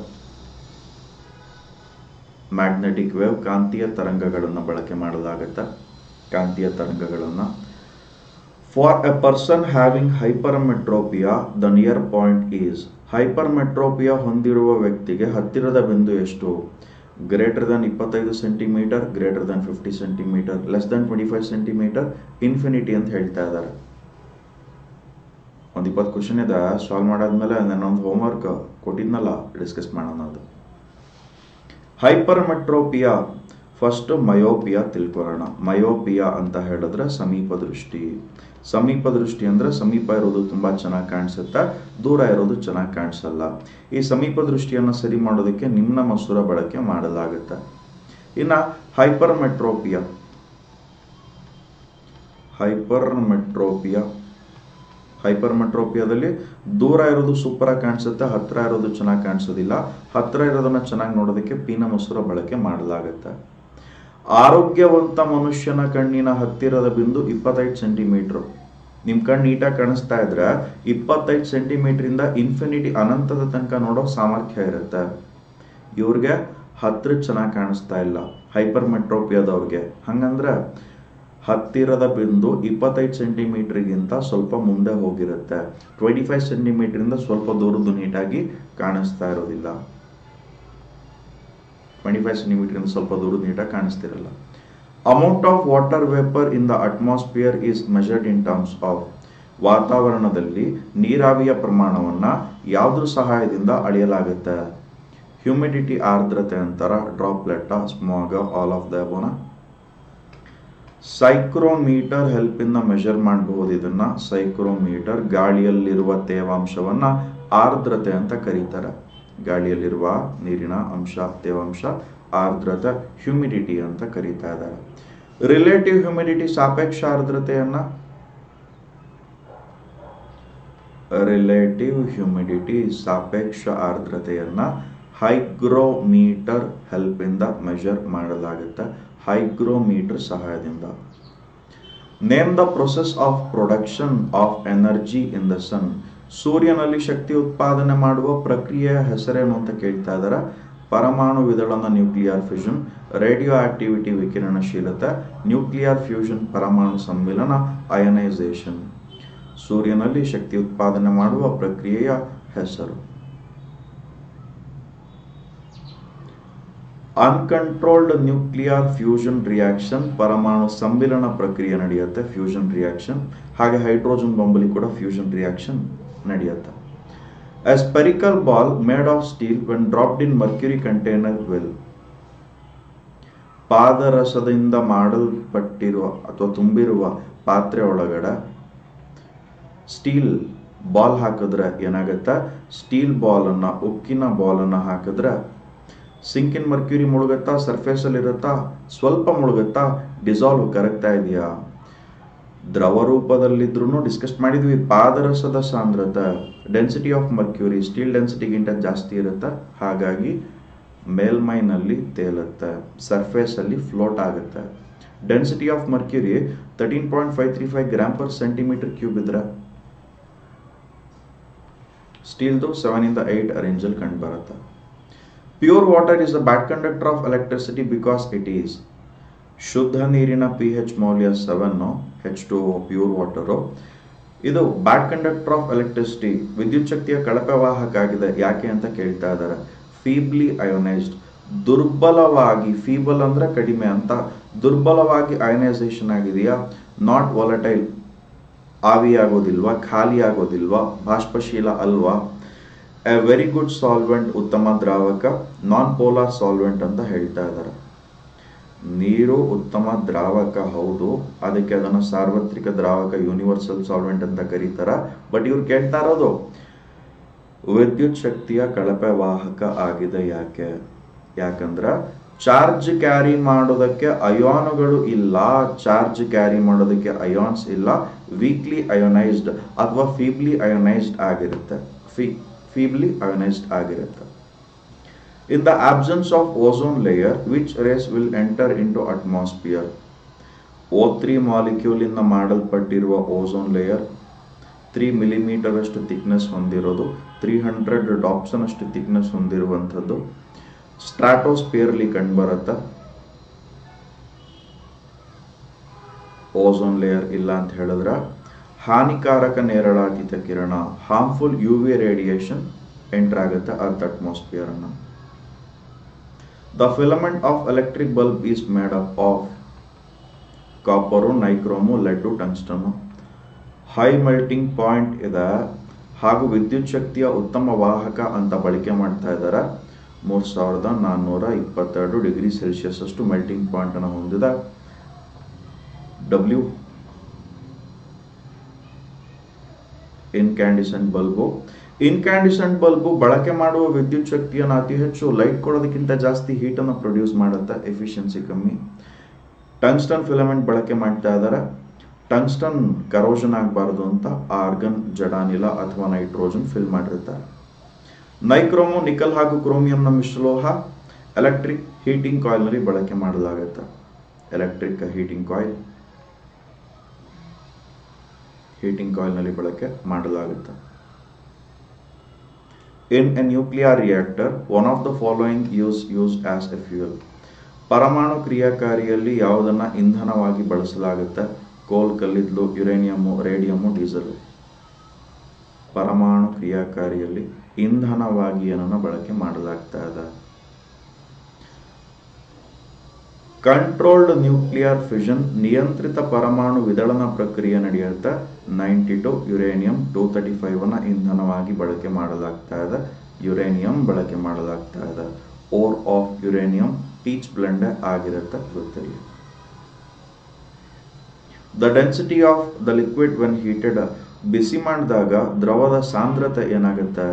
A: ಮ್ಯಾಗ್ನೆಟಿಕ್ ವೇವ್, ಕಾಂತೀಯ ತರಂಗಗಳನ್ನು ಬಳಕೆ ಮಾಡಲಾಗುತ್ತೆ, ಕಾಂತೀಯ ತರಂಗಗಳನ್ನು. For a person having hypermetropia the near point is, hypermetropia ಹೊಂದಿರುವ ವ್ಯಕ್ತಿಗೆ ಹತ್ತಿರದ ಬಿಂದು ಎಷ್ಟು? Greater than 25 centimetre, greater than 50 centimetre, less than 25 centimetre, infinity ಅಂತ ಹೇಳ್ತಾ ಇದ್ದಾರೆ. ಒಂದು 20 ಕ್ವಶನ್ ಇದೆ, ಸಾಲ್ವ್ ಮಾಡಾದ್ಮೇಲೆ ನಾನೊಂದು ಹೋಮ್ವರ್ಕ್ ಕೊಟ್ಟಿದ್ನಲ್ಲ, ಡಿಸ್ಕಸ್ ಮಾಡೋಣ. ಅದು ಹೈಪರ್ಮೆಟ್ರೋಪಿಯಾ, ಫಸ್ಟ್ ಮಯೋಪಿಯಾ ತಿಳ್ಕೊಳ್ಳೋಣ. ಮಯೋಪಿಯಾ ಅಂತ ಹೇಳಿದ್ರೆ ಸಮೀಪ ದೃಷ್ಟಿ. ಸಮೀಪ ದೃಷ್ಟಿ ಅಂದ್ರೆ ಸಮೀಪ ಇರೋದು ತುಂಬಾ ಚೆನ್ನಾಗಿ ಕಾಣಿಸುತ್ತೆ, ದೂರ ಇರೋದು ಚೆನ್ನಾಗಿ ಕಾಣಿಸಲ್ಲ. ಈ ಸಮೀಪ ದೃಷ್ಟಿಯನ್ನು ಸರಿ ಮಾಡೋದಕ್ಕೆ ನಿಮ್ನ ಮಸೂರ ಬಳಕೆ ಮಾಡಲಾಗುತ್ತೆ. ಇನ್ನ ಹೈಪರ್ಮೆಟ್ರೋಪಿಯಾ, ಹೈಪರ್ಮೆಟ್ರೋಪಿಯಾದಲ್ಲಿ ದೂರ ಇರೋದು ಸೂಪರ್ ಆಗಿ ಕಾಣಿಸುತ್ತೆ, ಹತ್ರ ಇರೋದು ಚೆನ್ನಾಗಿ ಕಾಣಿಸೋದಿಲ್ಲ. ಹತ್ರ ಇರೋದನ್ನ ಚೆನ್ನಾಗಿ ನೋಡೋದಕ್ಕೆ ಪೀನ ಮಸೂರ ಬಳಕೆ ಮಾಡಲಾಗುತ್ತೆ. ಆರೋಗ್ಯವಂತ ಮನುಷ್ಯನ ಕಣ್ಣಿನ ಹತ್ತಿರದ ಬಿಂದು 25 ಸೆಂಟಿಮೀಟರ್. ನಿಮ್ ಕಣ್ಣು ನೀಟಾಗಿ ಕಾಣಿಸ್ತಾ ಇದ್ರೆ 25 ಸೆಂಟಿಮೀಟರ್ ಇಂದ ಇನ್ಫಿನಿಟಿ ಅನಂತದ ತನಕ ನೋಡೋ ಸಾಮರ್ಥ್ಯ ಇರುತ್ತೆ. ಇವ್ರಿಗೆ ಹತ್ರ ಚೆನ್ನಾಗಿ ಕಾಣಿಸ್ತಾ ಇಲ್ಲ, ಹೈಪರ್ಮೆಟ್ರೋಪಿಯಾದವ್ರಿಗೆ. ಹಂಗಂದ್ರೆ ಹತ್ತಿರದ ಬಿಂದು 25 ಸೆಂಟಿಮೀಟರ್ಗಿಂತ ಸ್ವಲ್ಪ ಮುಂದೆ ಹೋಗಿರುತ್ತೆ. 25 ಸೆಂಟಿಮೀಟರ್ ಇಂದ ಸ್ವಲ್ಪ ದೂರದ್ದು ನೀಟಾಗಿ ಕಾಣಿಸ್ತಾ ಇರೋದಿಲ್ಲ. 25 ಸೆಂಟಿಮೀಟರ್ ಇಂದ ಸ್ವಲ್ಪ ದೂರ ನೀಟಾಗಿ ಕಾಣಿಸ್ತಿರಲ್ಲ. Amount of water vapour in the atmosphere is measured in terms of, ವಾತಾವರಣದಲ್ಲಿ ನೀರಾವಿಯ ಪ್ರಮಾಣವನ್ನ ಯಾವುದ್ರ ಸಹಾಯದಿಂದ ಅಳೆಯಲಾಗುತ್ತೆ? ಹ್ಯೂಮಿಡಿಟಿ ಆರ್ದ್ರತೆ ಅಂತಾರ, droplet, smog, all of the above. Psychrometer help ಇಂದ ಮೆಷರ್ ಮಾಡಬಹುದು. ಇದನ್ನ ಸೈಕ್ರೋಮೀಟರ್. ಗಾಳಿಯಲ್ಲಿರುವ ತೇವಾಂಶವನ್ನ ಆರ್ದ್ರತೆ ಅಂತ ಕರೀತಾರೆ. ಗಾಳಿಯಲ್ಲಿರುವ ನೀರಿನ ಅಂಶ, ತೇವಾಂಶ, ಆರ್ದ್ರತೆ, ಹ್ಯೂಮಿಡಿಟಿ ಅಂತ ಕರೀತಾ ಇದ್ದಾರೆ. ರಿಲೇಟಿವ್ ಹ್ಯೂಮಿಡಿಟಿ, ಸಾಪೇಕ್ಷ ಆರ್ದ್ರತೆಯನ್ನ ರಿಲೇಟಿವ್ ಹ್ಯೂಮಿಡಿಟಿ, ಸಾಪೇಕ್ಷ ಆರ್ದ್ರತೆಯನ್ನ ಹೈಗ್ರೋಮೀಟರ್ ಹೆಲ್ಪ್ ಇಂದ ಮೆಷರ್ ಮಾಡಲಾಗುತ್ತೆ. ಹೈಗ್ರೋಮೀಟರ್ ಸಹಾಯದಿಂದ. Name the process of production of energy in the sun. ಸೂರ್ಯನಲ್ಲಿ ಶಕ್ತಿ ಉತ್ಪಾದನೆ ಮಾಡುವ ಪ್ರಕ್ರಿಯೆಯ ಹೆಸರೇನು ಅಂತ ಕೇಳ್ತಾ ಇದ್ದಾರೆ. ಪರಮಾಣು ವಿದಳನ, ನ್ಯೂಕ್ಲಿಯರ್ ಫ್ಯೂಷನ್. ರೇಡಿಯೋ ಆಕ್ಟಿವಿಟಿ, ವಿಕಿರಣಶೀಲತೆ. ನ್ಯೂಕ್ಲಿಯರ್ ಫ್ಯೂಷನ್, ಪರಮಾಣು ಸಮ್ಮಿಲನ. ಅಯನೈಸೇಷನ್. ಸೂರ್ಯನಲ್ಲಿ ಶಕ್ತಿ ಉತ್ಪಾದನೆ ಮಾಡುವ ಪ್ರಕ್ರಿಯೆಯ ಹೆಸರು. ಅನ್ಕಂಟ್ರೋಲ್ಡ್ ನ್ಯೂಕ್ಲಿಯರ್ ಫ್ಯೂಷನ್ ರಿಯಾಕ್ಷನ್, ಪರಮಾಣು ಸಮ್ಮಿಲನ ಪ್ರಕ್ರಿಯೆ ನಡೆಯುತ್ತೆ, ಫ್ಯೂಷನ್ ರಿಯಾಕ್ಷನ್. ಹಾಗೆ ಹೈಡ್ರೋಜನ್ ಬಾಂಬಲ್ಲಿ ಕೂಡ ಫ್ಯೂಷನ್ ರಿಯಾಕ್ಷನ್ ನಡೆಯುತ್ತೆ. A spherical ball made of steel when dropped in mercury container will. ಪಾದರಸದಿಂದ ಮಾಡಲ್ಪಟ್ಟಿರುವ ಅಥವಾ ತುಂಬಿರುವ ಪಾತ್ರೆ ಒಳಗಡೆ ಸ್ಟೀಲ್ ಬಾಲ್ ಹಾಕಿದ್ರೆ ಏನಾಗುತ್ತೆ? ಸ್ಟೀಲ್ ಬಾಲ್ ಅನ್ನ, ಉಕ್ಕಿನ ಬಾಲ್ ಅನ್ನ ಹಾಕಿದ್ರೆ ಸಿಂಕ್ ಇನ್ ಮರ್ಕ್ಯೂರಿ ಮುಳುಗುತ್ತಾ? ಸರ್ಫೇಸ್ ಅಲ್ಲಿ ಇರುತ್ತಾ? ಸ್ವಲ್ಪ ಮುಳುಗುತ್ತಾ? ಡಿಸಾಲ್ವ್ ಕರಗ್ತಾ ಇದೆಯಾ? ದ್ರವ ರೂಪದಲ್ಲಿದ್ರೂ ಡಿಸ್ಕಸ್ ಮಾಡಿದ್ವಿ. ಪಾದರಸದ ಸಾಂದ್ರತೆ, ಡೆನ್ಸಿಟಿ ಆಫ್ ಮರ್ಕ್ಯೂರಿ ಸ್ಟೀಲ್ ಡೆನ್ಸಿಟಿಗಿಂತ ಜಾಸ್ತಿ ಇರುತ್ತೆ, ಹಾಗಾಗಿ ಮೇಲ್ಮೈನಲ್ಲಿ ತೇಲುತ್ತೆ, ಸರ್ಫೇಸ್ ಅಲ್ಲಿ ಫ್ಲೋಟ್ ಆಗುತ್ತೆ. Density of mercury 13.535 gram per centimetre cube ಇದ್ರೆ ಸ್ಟೀಲ್ದು 7 ಇಂದ 8 ರೇಂಜ್ ಅಲ್ಲಿ ಕಂಡು ಬರುತ್ತೆ. Pure water is the bad conductor of electricity because it is. ಶುದ್ಧ ನೀರಿನ pH ಮೌಲ್ಯ 7, H2O ಪ್ಯೂರ್ ವಾಟರು. ಇದು ಬ್ಯಾಡ್ ಕಂಡಕ್ಟರ್ ಆಫ್ ಎಲೆಕ್ಟ್ರಿಸಿಟಿ, ವಿದ್ಯುತ್ ಶಕ್ತಿಯ ಕಳಪೆ ವಾಹಕ ಆಗಿದೆ. ಯಾಕೆ ಅಂತ ಕೇಳ್ತಾ ಇದ್ದಾರೆ. ಫೀಬ್ಲಿ ಅಯೋನೈಸ್ಡ್, ದುರ್ಬಲವಾಗಿ, ಫೀಬಲ್ ಅಂದ್ರೆ ಕಡಿಮೆ ಅಂತ, ದುರ್ಬಲವಾಗಿ ಅಯೋನೈಸೇಷನ್ ಆಗಿದೆಯಾ? ನಾಟ್ ವಾಲಟೈಲ್, ಆವಿಯಾಗೋದಿಲ್ವಾ, ಖಾಲಿ ಆಗೋದಿಲ್ವಾ, ಬಾಷ್ಪಶೀಲ ಅಲ್ವಾ. ಎ ವೆರಿ ಗುಡ್ ಸಾಲ್ವೆಂಟ್, ಉತ್ತಮ ದ್ರಾವಕ. ನಾನ್ ಪೋಲಾರ್ ಸಾಲ್ವೆಂಟ್ ಅಂತ ಹೇಳ್ತಾ ಇದ್ದಾರೆ. ನೀರು ಉತ್ತಮ ದ್ರಾವಕ ಹೌದು, ಅದಕ್ಕೆ ಅದನ್ನು ಸಾರ್ವತ್ರಿಕ ದ್ರಾವಕ, ಯೂನಿವರ್ಸಲ್ ಸಾಲ್ವೆಂಟ್ ಅಂತ ಕರೀತಾರ. ಬಟ್ ಇವ್ರು ಕೇಳ್ತಾ ಇರೋದು ವಿದ್ಯುತ್ ಶಕ್ತಿಯ ಕಳಪೆ ವಾಹಕ ಆಗಿದೆ. ಯಾಕೆ? ಯಾಕಂದ್ರ ಚಾರ್ಜ್ ಕ್ಯಾರಿ ಮಾಡೋದಕ್ಕೆ ಅಯಾನುಗಳು ಇಲ್ಲ, ಚಾರ್ಜ್ ಕ್ಯಾರಿ ಮಾಡೋದಕ್ಕೆ ಅಯಾನ್ಸ್ ಇಲ್ಲ, ವೀಕ್ಲಿ ಅಯೋನೈಸ್ಡ್ ಅಥವಾ ಫೀಬ್ಲಿ ಅಯೋನೈಸ್ಡ್ ಆಗಿರುತ್ತೆ, ಫೀಬ್ಲಿ ಅಯೋನೈಸ್ಡ್ ಆಗಿರುತ್ತೆ. In the absence of ozone layer, which rays will enter into atmosphere? O3 molecule ಇಂದ ಮಾಡಲ್ಪಟ್ಟಿರುವ ಓಝೋನ್ ಲೇಯರ್ 3 ಮಿಲಿಮೀಟರ್ ಅಷ್ಟು ಥಿಕ್ನೆಸ್ ಹೊಂದಿರೋದು, 300 ಡಾಪ್ಸನ್ ಅಷ್ಟು ಥಿಕ್ನೆಸ್ ಹೊಂದಿರುವಂಥದ್ದು. ಸ್ಟ್ರಾಟೋಸ್ಪಿಯರ್ಲಿ ಕಂಡುಬರುತ್ತೆ. ಓಝೋನ್ ಲೇಯರ್ ಇಲ್ಲ ಅಂತ ಹೇಳಿದ್ರೆ ಹಾನಿಕಾರಕ ನೇರಳಾತೀತ ಕಿರಣ, ಹಾರ್ಮ್ಫುಲ್ UV ರೇಡಿಯೇಷನ್ ಎಂಟರ್ ಆಗುತ್ತೆ ಅರ್ತ್ ಅಟ್ಮಾಸ್ಫಿಯರ್ ಅನ್ನು. The filament of electric bulb is made up of copper, nichrome, lead, tungsten. High melting point ಇದೆ, ಹಾಗೂ ವಿದ್ಯುತ್ ಶಕ್ತಿಯ ಉತ್ತಮ ವಾಹಕ ಅಂತ ಬಳಕೆ ಮಾಡ್ತಾ ಇದ್ದಾರೆ. 3422 ಡಿಗ್ರಿ ಸೆಲ್ಸಿಯಸ್ ಅಷ್ಟು ಮೆಲ್ಟಿಂಗ್ ಪಾಯಿಂಟ್ ಅನ್ನು ಹೊಂದಿದ W incandescent bulb. Incandescent bulb ಬಳಕೆ ಮಾಡುವ ವಿದ್ಯುತ್ ಶಕ್ತಿಯನ್ನು ಅತಿ ಹೆಚ್ಚು, ಲೈಟ್ ಕೊಡೋದಕ್ಕಿಂತ ಜಾಸ್ತಿ ಹೀಟ್ ಅನ್ನು ಪ್ರೊಡ್ಯೂಸ್ ಮಾಡುತ್ತೆ, ಎಫಿಷಿಯನ್ಸಿ ಕಮ್ಮಿ. ಟಂಗ್ಸ್ಟನ್ ಫಿಲಮೆಂಟ್ ಬಳಕೆ ಮಾಡ್ತಾ ಇದ್ದಾರೆ. ಟಂಗ್ಸ್ಟನ್ ಕರೋಷನ್ ಆಗಬಾರದು ಅಂತ ಆರ್ಗನ್, ಜಡಾನಿಲ ಅಥವಾ ನೈಟ್ರೋಜನ್ ಫಿಲ್ ಮಾಡಿರ್ತಾರೆ. ನೈಕ್ರೋಮು, ನಿಕಲ್ ಹಾಗೂ ಕ್ರೋಮಿಯಂನ ಮಿಶ್ರಲೋಹ ಎಲೆಕ್ಟ್ರಿಕ್ ಹೀಟಿಂಗ್ ಕಾಯಿಲ್ ನಲ್ಲಿ ಬಳಕೆ ಮಾಡಲಾಗುತ್ತೆ. ಎಲೆಕ್ಟ್ರಿಕ್ ಹೀಟಿಂಗ್ ಕಾಯಿಲ್ ನಲ್ಲಿ ಬಳಕೆ ಮಾಡಲಾಗುತ್ತೆ. In a nuclear reactor, one of the following is used as a fuel. ಪರಮಾಣು ಕ್ರಿಯಾಕಾರಿಯಲ್ಲಿ ಯಾವುದನ್ನ ಇಂಧನವಾಗಿ ಬಳಸಲಾಗುತ್ತೆ? ಕೋಲ್, ಕಲ್ಲಿದ್ದಲು, ಯುರೇನಿಯಂ, ರೇಡಿಯಂ, ಡೀಸೆಲ್. ಪರಮಾಣು ಕ್ರಿಯಾಕಾರಿಯಲ್ಲಿ ಇಂಧನವಾಗಿ ಏನನ್ನ ಬಳಕೆ ಮಾಡಲಾಗ್ತಾ ಇದೆ? ಕಂಟ್ರೋಲ್ಡ್ ನ್ಯೂಕ್ಲಿಯರ್ ಫ್ಯೂಷನ್, ನಿಯಂತ್ರಿತ ಪರಮಾಣು ವಿದಳನ ಪ್ರಕ್ರಿಯೆ ನಡೆಯುತ್ತೆ. 92 ಯುರೇನಿಯಂ 235 ಇಂಧನವಾಗಿ ಬಳಕೆ ಮಾಡಲಾಗ್ತಾ ಇದೆ. ಯುರೇನಿಯಂ ಬಳಕೆ ಮಾಡಲಾಗ್ತಾ ಇದೆ. Ore of uranium pitchblende ಆಗಿರುತ್ತೆ, ಗೊತ್ತಿರಲಿ. The density of the liquid when heated, ಬಿಸಿ ಮಾಡಿದಾಗ ದ್ರವದ ಸಾಂದ್ರತೆ ಏನಾಗುತ್ತೆ?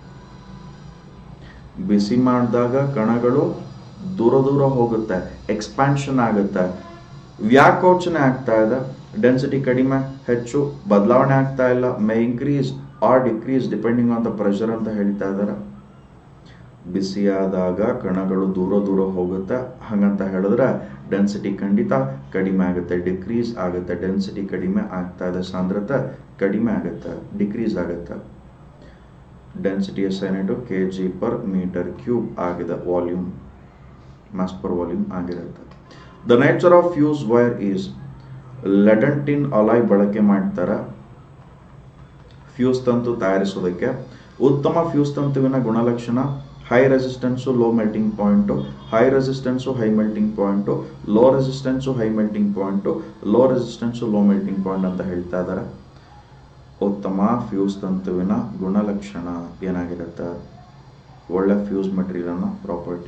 A: ಬಿಸಿ ಮಾಡಿದಾಗ ಕಣಗಳು ದೂರ ದೂರ ಹೋಗುತ್ತೆ, ಎಕ್ಸ್ಪಾನ್ಷನ್ ಆಗುತ್ತೆ. ವ್ಯಾಕೋಚನೆ ಆಗ್ತಾ ಇದೆ, ಡೆನ್ಸಿಟಿ ಕಡಿಮೆ ಹೆಚ್ಚು ಬದಲಾವಣೆ ಆಗ್ತಾ ಇಲ್ಲ. May increase or decrease depending on the pressure ಅಂತ ಹೇಳ್ತಾ ಇದ್ದಾರೆ. ಬಿಸಿಯಾದಾಗ ಕಣಗಳು ದೂರ ದೂರ ಹೋಗುತ್ತೆ, ಹಾಗಂತ ಹೇಳಿದ್ರೆ ಡೆನ್ಸಿಟಿ ಖಂಡಿತ ಕಡಿಮೆ ಆಗುತ್ತೆ, ಡಿಕ್ರೀಸ್ ಆಗುತ್ತೆ. ಡೆನ್ಸಿಟಿ ಕಡಿಮೆ ಆಗ್ತಾ ಇದೆ, ಸಾಂದ್ರತೆ ಕಡಿಮೆ ಆಗುತ್ತೆ, ಡಿಕ್ರೀಸ್ ಆಗುತ್ತೆ. ಡೆನ್ಸಿಟಿ ಎಸ್ಐನೇಟು kg/m³ ಆಗಿದೆ, ವಾಲ್ಯೂಮ್ ಮಾಸ್ ಪರ್ ವಾಲ್ಯೂಮ್ ಆಗಿರುತ್ತೆ. The nature of fuse wire is, lead and tin alloy ಬಳಕೆ ಮಾಡ್ತಾರೆ ಫ್ಯೂಸ್ ತಂತು ತಯಾರಿಸೋದಕ್ಕೆ. ಉತ್ತಮ ಫ್ಯೂಸ್ ತಂತುವಿನ ಗುಣಲಕ್ಷಣ high resistance, low melting point, high resistance, high melting point, low resistance, high melting point, low resistance, low melting point ಅಂತ ಹೇಳ್ತಾ ಇದ್ದಾರೆ. ಉತ್ತಮ ಫ್ಯೂಸ್ ತಂತುವಿನ ಗುಣಲಕ್ಷಣ ಏನಾಗಿರುತ್ತೆ? ಒಳ್ಳೆ ಫ್ಯೂಸ್ ಮೆಟೀರಿಯಲ್ನ ಪ್ರಾಪರ್ಟಿ.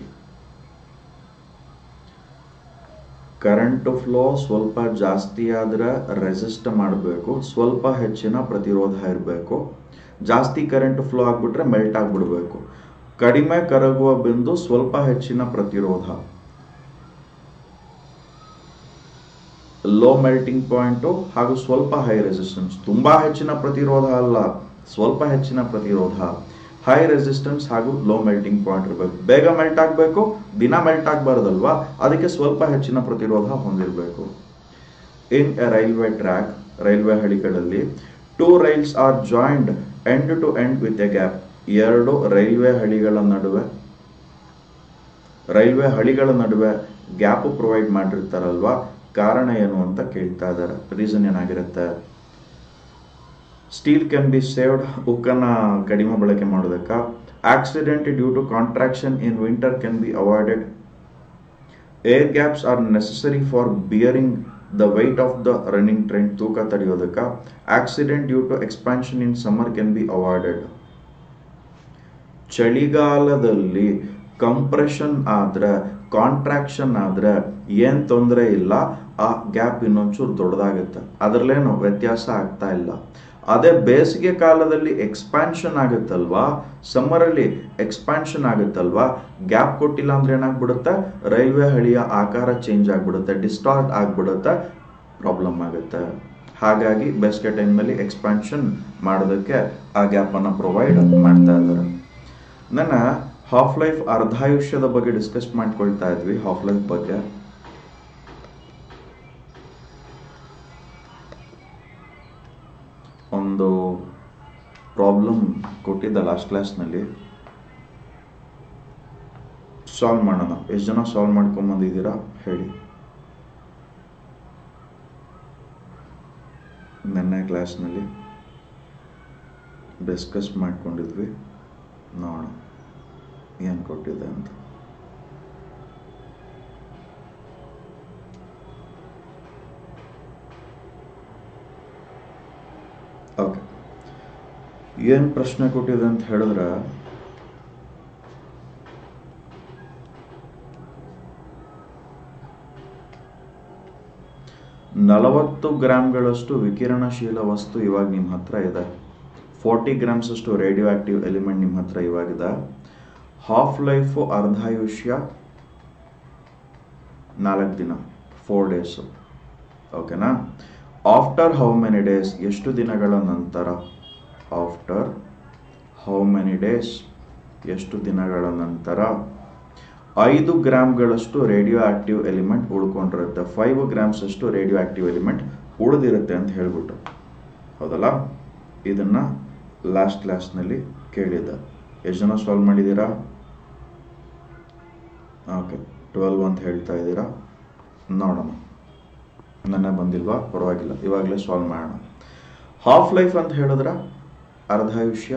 A: ಕರೆಂಟ್ ಫ್ಲೋ ಸ್ವಲ್ಪ ಜಾಸ್ತಿ ಆದರೆ ರೆಸಿಸ್ಟ್ ಮಾಡಬೇಕು, ಸ್ವಲ್ಪ ಹೆಚ್ಚಿನ ಪ್ರತಿರೋಧ ಇರಬೇಕು. ಜಾಸ್ತಿ ಕರೆಂಟ್ ಫ್ಲೋ ಆಗಿಬಿಟ್ರೆ ಮೆಲ್ಟ್ ಆಗಿಬಿಡ್ಬೇಕು. ಕಡಿಮೆ ಕರಗುವ ಬಿಂದು, ಸ್ವಲ್ಪ ಹೆಚ್ಚಿನ ಪ್ರತಿರೋಧ, ಲೋ ಮೆಲ್ಟಿಂಗ್ ಪಾಯಿಂಟು ಹಾಗೂ ಸ್ವಲ್ಪ ಹೈ ರೆಸಿಸ್ಟೆನ್ಸ್. ತುಂಬಾ ಹೆಚ್ಚಿನ ಪ್ರತಿರೋಧ ಅಲ್ಲ, ಸ್ವಲ್ಪ ಹೆಚ್ಚಿನ ಪ್ರತಿರೋಧ, ಹೈ ರೆಸಿಸ್ಟೆನ್ಸ್ ಹಾಗೂ ಲೋ ಮೆಲ್ಟಿಂಗ್ ಪಾಯಿಂಟ್ ಇರಬೇಕು. ಬೇಗ ಮೆಲ್ಟ್ ಆಗಬೇಕು, ದಿನ ಮೆಲ್ಟ್ ಆಗಬಾರ್ದಲ್ವಾ, ಅದಕ್ಕೆ ಸ್ವಲ್ಪ ಹೆಚ್ಚಿನ ಪ್ರತಿರೋಧ ಹೊಂದಿರಬೇಕು. In a railway track, railway ಹಳಿಗಳಲ್ಲಿ 2 rails are joined end to end with a gap. 2 railway ಹಳಿಗಳ ನಡುವೆ ಗ್ಯಾಪ್ ಪ್ರೊವೈಡ್ ಮಾಡಿರ್ತಾರಲ್ವಾ, ಕಾರಣ ಏನು ಅಂತ ಕೇಳ್ತಾ ಇದ್ದಾರೆ. ರೀಸನ್ ಏನಾಗಿರುತ್ತೆ? ಸ್ಟೀಲ್ ಕ್ಯಾನ್ ಬಿ ಸೇವ್ಡ್, ಉಕ್ಕನ್ನ ಕಡಿಮೆ ಬಳಕೆ ಮಾಡೋದಕ್ಕ. Accident due to contraction in winter can be avoided. Air gaps are necessary for bearing the weight of the running train, ತೂಕ ತಡೆಯೋದಕ್ಕ. Accident due to expansion in summer can be avoided. ಚಳಿಗಾಲದಲ್ಲಿ compression ಆದ್ರೆ, contraction ಆದ್ರೆ ಏನ್ ತೊಂದರೆ ಇಲ್ಲ, ಆ gap ಇನ್ನೊಂಚೂರು ದೊಡ್ಡದಾಗುತ್ತೆ, ಅದರಲ್ಲೇನು ವ್ಯತ್ಯಾಸ ಆಗ್ತಾ ಇಲ್ಲ. ಅದೇ ಬೇಸಿಗೆ ಕಾಲದಲ್ಲಿ ಎಕ್ಸ್ಪಾನ್ಷನ್ ಆಗುತ್ತಲ್ವಾ, ಸಮ್ಮರಲ್ಲಿ ಎಕ್ಸ್ಪಾನ್ಷನ್ ಆಗುತ್ತಲ್ವಾ, ಗ್ಯಾಪ್ ಕೊಟ್ಟಿಲ್ಲ ಅಂದ್ರೆ ಏನಾಗ್ಬಿಡುತ್ತೆ? ರೈಲ್ವೆ ಹಳಿಯ ಆಕಾರ ಚೇಂಜ್ ಆಗ್ಬಿಡುತ್ತೆ, ಡಿಸ್ಟಾರ್ಟ್ ಆಗ್ಬಿಡುತ್ತೆ, ಪ್ರಾಬ್ಲಮ್ ಆಗುತ್ತೆ. ಹಾಗಾಗಿ ಬೇಸಿಗೆ ಟೈಮ್ನಲ್ಲಿ ಎಕ್ಸ್ಪಾನ್ಷನ್ ಮಾಡೋದಕ್ಕೆ ಆ ಗ್ಯಾಪನ್ನು ಪ್ರೊವೈಡ್ ಮಾಡ್ತಾ ಇದ್ದಾರೆ. ನನ್ನ ಹಾಫ್ ಲೈಫ್ ಅರ್ಧಾಯುಷ್ಯದ ಬಗ್ಗೆ ಡಿಸ್ಕಸ್ ಮಾಡ್ಕೊಳ್ತಾ ಇದ್ವಿ. ಹಾಫ್ ಲೈಫ್ ಬಗ್ಗೆ ಒಂದು ಪ್ರಾಬ್ಲಮ್ ಕೊಟ್ಟಿದ್ದ ಲಾಸ್ಟ್ ಕ್ಲಾಸ್ನಲ್ಲಿ, ಸಾಲ್ವ್ ಮಾಡೋಣ. ಎಷ್ಟು ಜನ ಸಾಲ್ವ್ ಮಾಡ್ಕೊಂಬಂದಿದ್ದೀರಾ ಹೇಳಿ? ನೆನ್ನೆ ಕ್ಲಾಸ್ನಲ್ಲಿ ಡಿಸ್ಕಸ್ ಮಾಡ್ಕೊಂಡಿದ್ವಿ, ನೋಡೋಣ ಏನು ಕೊಟ್ಟಿದೆ ಅಂತ. ಓಕೆ, ಏನು ಪ್ರಶ್ನೆ ಕೊಟ್ಟಿದೆ ಅಂತ ಹೇಳಿದ್ರೆ, 40 ಗ್ರಾಮ್ಗಳಷ್ಟು ವಿಕಿರಣಶೀಲ ವಸ್ತು ಇವಾಗ ನಿಮ್ಮ ಹತ್ರ ಇದೆ. 40 ಗ್ರಾಮ್ಸ್ ಅಷ್ಟು ರೇಡಿಯೋ ಆಕ್ಟಿವ್ ಎಲಿಮೆಂಟ್ ನಿಮ್ಮ ಹತ್ರ ಇವಾಗಿದೆ. ಹಾಫ್ ಲೈಫು ಅರ್ಧಾಯುಷ್ಯ 4 ದಿನ, 4 ಡೇಸು. ಓಕೆನಾ? ಆಫ್ಟರ್ ಹೌ ಮೆನಿ ಡೇಸ್, ಎಷ್ಟು ದಿನಗಳ ನಂತರ? ಆಫ್ಟರ್ ಹೌ ಮೆನಿ ಡೇಸ್, ಎಷ್ಟು ದಿನಗಳ ನಂತರ 5 ಗ್ರಾಮ್ಗಳಷ್ಟು ರೇಡಿಯೋ ಆಕ್ಟಿವ್ ಎಲಿಮೆಂಟ್ ಉಳ್ಕೊಂಡಿರುತ್ತೆ. 5 ಗ್ರಾಮ್ಸ್ ಅಷ್ಟು ರೇಡಿಯೋ ಆಕ್ಟಿವ್ ಎಲಿಮೆಂಟ್ ಉಳಿದಿರುತ್ತೆ ಅಂತ ಹೇಳ್ಬಿಟ್ಟು, ಹೌದಲ್ಲ? ಇದನ್ನ ಲಾಸ್ಟ್ ಕ್ಲಾಸ್ನಲ್ಲಿ ಕೇಳಿದ್ದ. ಎಷ್ಟು ಜನ ಸಾಲ್ವ್ ಮಾಡಿದ್ದೀರಾ? ಓಕೆ, 12 ಅಂತ ಹೇಳ್ತಾ ಇದ್ದೀರಾ. ನೋಡೋಣ, ನನ್ನ ಬಂದಿಲ್ವಾ? ಪರವಾಗಿಲ್ಲ, ಇವಾಗಲೇ ಸಾಲ್ವ್ ಮಾಡೋಣ. ಹಾಫ್ ಲೈಫ್ ಅಂತ ಹೇಳಿದ್ರೆ ಅರ್ಧಾಯುಷ್ಯ,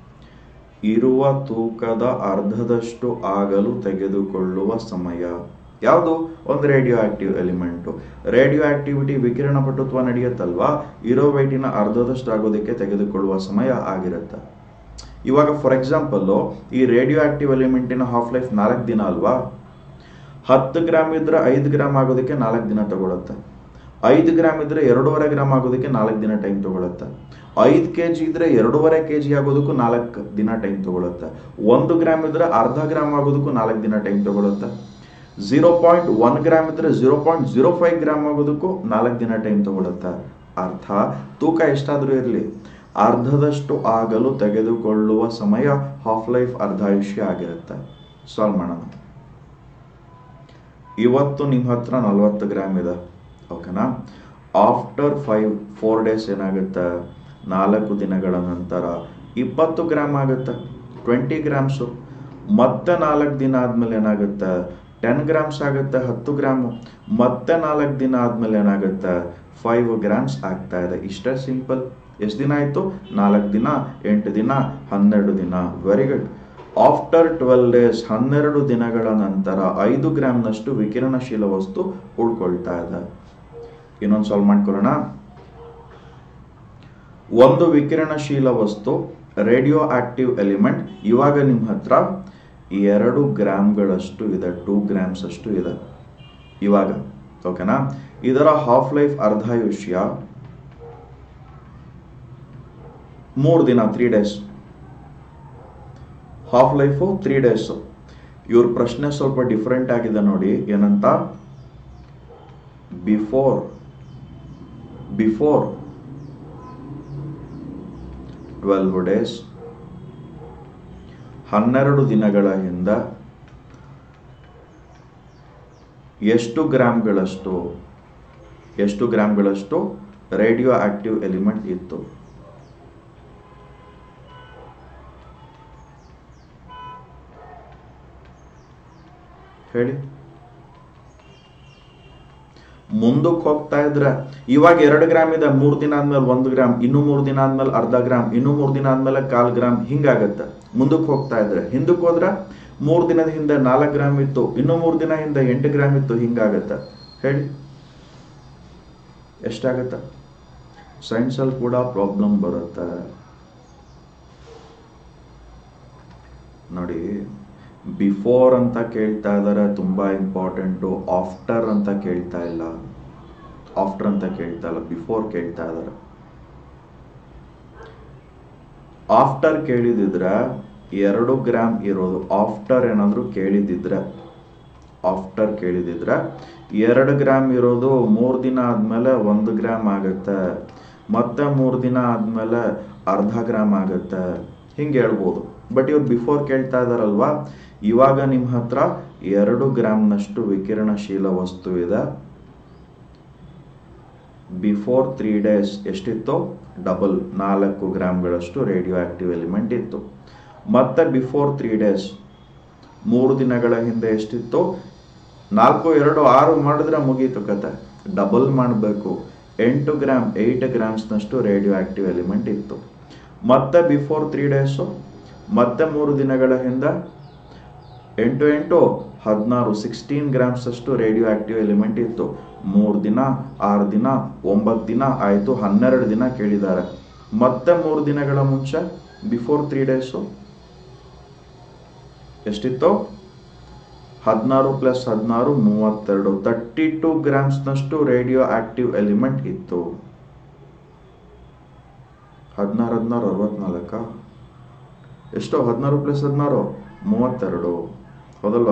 A: ಇರುವ ತೂಕದ ಅರ್ಧದಷ್ಟು ಆಗಲು ತೆಗೆದುಕೊಳ್ಳುವ ಸಮಯ. ಯಾವುದು? ಒಂದು radioactive element. Radioactivity ವಿಕಿರಣ ಪಟುತ್ವ ನಡೆಯುತ್ತಲ್ವಾ, ಇರೋ ವೆಯ್ಟಿನ ಅರ್ಧದಷ್ಟು ಆಗೋದಕ್ಕೆ ತೆಗೆದುಕೊಳ್ಳುವ ಸಮಯ ಆಗಿರುತ್ತೆ. ಇವಾಗ ಫಾರ್ ಎಕ್ಸಾಂಪಲ್ಲು ಈ ರೇಡಿಯೋ ಆಕ್ಟಿವ್ ಎಲಿಮೆಂಟಿನ ಹಾಫ್ ಲೈಫ್ 4 ದಿನ ಅಲ್ವಾ. 10 ಗ್ರಾಮ್ ಇದ್ರೆ 5 ಗ್ರಾಮ್ ಆಗೋದಕ್ಕೆ 4 ದಿನ ತಗೊಳುತ್ತೆ. 5 ಗ್ರಾಮ್ ಇದ್ರೆ 2.5 ಗ್ರಾಮ್ ಆಗೋದಕ್ಕೆ 4 ದಿನ ಟೈಮ್ ತಗೊಳುತ್ತೆ. 5 kg ಇದ್ರೆ 2.5 kg ಆಗೋದಕ್ಕೂ 4 ದಿನ ಟೈಮ್ ತಗೊಳುತ್ತೆ. 1 ಗ್ರಾಮ್ ಇದ್ರೆ ಅರ್ಧ ಗ್ರಾಮ್ ಆಗೋದಕ್ಕೂ 4 ದಿನ ಟೈಮ್ ತಗೊಳುತ್ತೆ. 0.1 ಗ್ರಾಮ್ ಇದ್ರೆ 0.05 ಗ್ರಾಮ್ ಆಗೋದಕ್ಕೂ 4 ದಿನ ಟೈಮ್ ತಗೊಳುತ್ತೆ. ಅರ್ಥ, ತೂಕ ಎಷ್ಟಾದ್ರೂ ಇರಲಿ, ಅರ್ಧದಷ್ಟು ಆಗಲು ತೆಗೆದುಕೊಳ್ಳುವ ಸಮಯ ಹಾಫ್ ಲೈಫ್ ಅರ್ಧಾಯುಷ್ಯ ಆಗಿರುತ್ತೆ. ಸಾಲ್ವ್ ಮಾಡೋಣ. ಇವತ್ತು ನಿಮ್ಮ ಹತ್ರ 40 ಗ್ರಾಮ್ ಇದೆ, ಓಕೆನಾ. ಆಫ್ಟರ್ 4 ಡೇಸ್ ಏನಾಗುತ್ತೆ, 4 ದಿನಗಳ ನಂತರ 20 ಗ್ರಾಮ್ ಆಗುತ್ತೆ, 20 ಗ್ರಾಮ್ಸು. ಮತ್ತೆ 4 ದಿನ ಆದ್ಮೇಲೆ ಏನಾಗುತ್ತೆ, 10 ಗ್ರಾಮ್ಸ್ ಆಗುತ್ತೆ, 10 ಗ್ರಾಮು. ಮತ್ತೆ 4 ದಿನ ಆದ್ಮೇಲೆ ಏನಾಗುತ್ತೆ, 5 ಗ್ರಾಮ್ಸ್ ಆಗ್ತಾ ಇದೆ. ಇಷ್ಟೇ ಸಿಂಪಲ್. ಎಷ್ಟು ದಿನ ಆಯಿತು? 4 ದಿನ, 8 ದಿನ, 12 ದಿನ. Very good. ಆಫ್ಟರ್ 12 ಡೇಸ್ 12 ದಿನಗಳ ನಂತರ 5 ಗ್ರಾಮ್ನಷ್ಟು ವಿಕಿರಣಶೀಲ ವಸ್ತು ಉಳ್ಕೊಳ್ತಾ ಇದೆ. ಇನ್ನೊಂದು ಸಾಲ್ವ್ ಮಾಡ್ಕೊಳ್ಳೋಣ. ಒಂದು ವಿಕಿರಣಶೀಲ ವಸ್ತು ರೇಡಿಯೋ ಆಕ್ಟಿವ್ ಎಲಿಮೆಂಟ್ ಇವಾಗ ನಿಮ್ಮ ಹತ್ರ 2 ಗ್ರಾಮ್ಗಳಷ್ಟು ಇದೆ, 2 ಗ್ರಾಮ್ಸ್ ಅಷ್ಟು ಇದೆ ಇವಾಗ, ಓಕೆನಾ. ಇದರ ಹಾಫ್ ಲೈಫ್ ಅರ್ಧಾಯುಷ್ಯ 3 ದಿನ, 3 ಡೇಸ್. Half life 3 days. ಇವ್ರ ಪ್ರಶ್ನೆ ಸ್ವಲ್ಪ ಡಿಫ್ರೆಂಟ್ ಆಗಿದೆ ನೋಡಿ. ಏನಂತ? ಬಿಫೋರ್ 12 ಡೇಸ್, 12 ದಿನಗಳ ಹಿಂದೆ ಎಷ್ಟು ಗ್ರಾಮ್ಗಳಷ್ಟು ರೇಡಿಯೋ ಆಕ್ಟಿವ್ ಎಲಿಮೆಂಟ್ ಇತ್ತು? ಹೇಳಿ. ಮುಂದಕ್ಕೆ ಹೋಗ್ತಾ ಇದ್ರೆ ಇವಾಗ 2 ಗ್ರಾಮ್ ಇದೆ, 3 ದಿನ ಆದ್ಮೇಲೆ 1 ಗ್ರಾಮ್, ಇನ್ನೂ 3 ದಿನ ಆದ್ಮೇಲೆ ಅರ್ಧ ಗ್ರಾಮ್, ಇನ್ನೂ 3 ದಿನ ಆದ್ಮೇಲೆ 1/4 ಗ್ರಾಮ್, ಹಿಂಗಾಗತ್ತೆ. ಮುಂದಕ್ಕೆ ಹೋಗ್ತಾ ಇದ್ರೆ ಹಿಂದಕ್ಕೆ ಹೋದ್ರೆ 3 ದಿನದ ಹಿಂದೆ 4 ಗ್ರಾಮ್ ಇತ್ತು, ಇನ್ನೂ 3 ದಿನ ಹಿಂದೆ 8 ಗ್ರಾಮ್ ಇತ್ತು, ಹಿಂಗಾಗತ್ತೆ. ಹೇಳಿ ಎಷ್ಟಾಗತ್ತೆ? ಸೈನ್ಸಲ್ಲಿ ಕೂಡ ಪ್ರಾಬ್ಲಮ್ ಬರುತ್ತೆ ನೋಡಿ. ಬಿಫೋರ್ ಅಂತ ಕೇಳ್ತಾ ಇದ್ದಾರೆ, ತುಂಬಾ ಇಂಪಾರ್ಟೆಂಟು. ಆಫ್ಟರ್ ಅಂತ ಕೇಳ್ತಾ ಇಲ್ಲ, ಬಿಫೋರ್ ಕೇಳ್ತಾ ಇದ್ದಾರೆ. ಆಫ್ಟರ್ ಕೇಳಿದಿದ್ರೆ 2 ಗ್ರಾಮ್ ಇರೋದು. ಆಫ್ಟರ್ ಏನಾದ್ರು ಕೇಳಿದಿದ್ರೆ 2 ಗ್ರಾಮ್ ಇರೋದು 3 ದಿನ ಆದ್ಮೇಲೆ 1 ಗ್ರಾಮ್ ಆಗುತ್ತೆ, ಮತ್ತೆ 3 ದಿನ ಆದ್ಮೇಲೆ ಅರ್ಧ ಗ್ರಾಮ್ ಆಗುತ್ತೆ, ಹಿಂಗೆ ಹೇಳ್ಬೋದು. ಬಟ್ ಇವ್ರು ಬಿಫೋರ್ ಕೇಳ್ತಾ ಇದಾರಲ್ವಾ. ಇವಾಗ ನಿಮ್ಮ ಹತ್ರ 2 ಗ್ರಾಮ್ನಷ್ಟು ವಿಕಿರಣಶೀಲ ವಸ್ತು ಇದೆ. ಬಿಫೋರ್ 3 ಡೇಸ್ ಎಷ್ಟಿತ್ತು? ಡಬಲ್, 4 ಗ್ರಾಮ್ಗಳಷ್ಟು ರೇಡಿಯೋ ಆಕ್ಟಿವ್ ಎಲಿಮೆಂಟ್ ಇತ್ತು. ಮತ್ತೆ ಬಿಫೋರ್ 3 ಡೇಸ್ 3 ದಿನಗಳ ಹಿಂದೆ ಎಷ್ಟಿತ್ತು? 4 2 6 ಮಾಡಿದ್ರೆ ಮುಗೀತು ಕತೆ. ಡಬಲ್ ಮಾಡಬೇಕು, 8 ಗ್ರಾಮ್ಸ್ನಷ್ಟು ರೇಡಿಯೋ ಆಕ್ಟಿವ್ ಎಲಿಮೆಂಟ್ ಇತ್ತು. ಮತ್ತೆ ಬಿಫೋರ್ 3 ಡೇಸು, ಮತ್ತೆ 3 ದಿನಗಳ ಹಿಂದೆ 8 8 16 16 ಗ್ರಾಮ್ಸ್ ಅಷ್ಟು ರೇಡಿಯೋ ಆಕ್ಟಿವ್ ಎಲಿಮೆಂಟ್ ಇತ್ತು. 3 ದಿನ, 6 ದಿನ, 9 ದಿನ ಆಯಿತು, 12 ದಿನ ಕೇಳಿದ್ದಾರೆ. ಮತ್ತೆ 3 ದಿನಗಳ ಮುಂಚೆ ಬಿಫೋರ್ 3 ಡೇಸು ಎಷ್ಟಿತ್ತು? 16 + 16 32, 32 ಗ್ರಾಮ್ಸ್ನಷ್ಟು ರೇಡಿಯೋ ಆಕ್ಟಿವ್ ಎಲಿಮೆಂಟ್ ಇತ್ತು. 16 16 64 ಎಷ್ಟು? 16 + 16 32, ಹೌದಲ್ವಾ?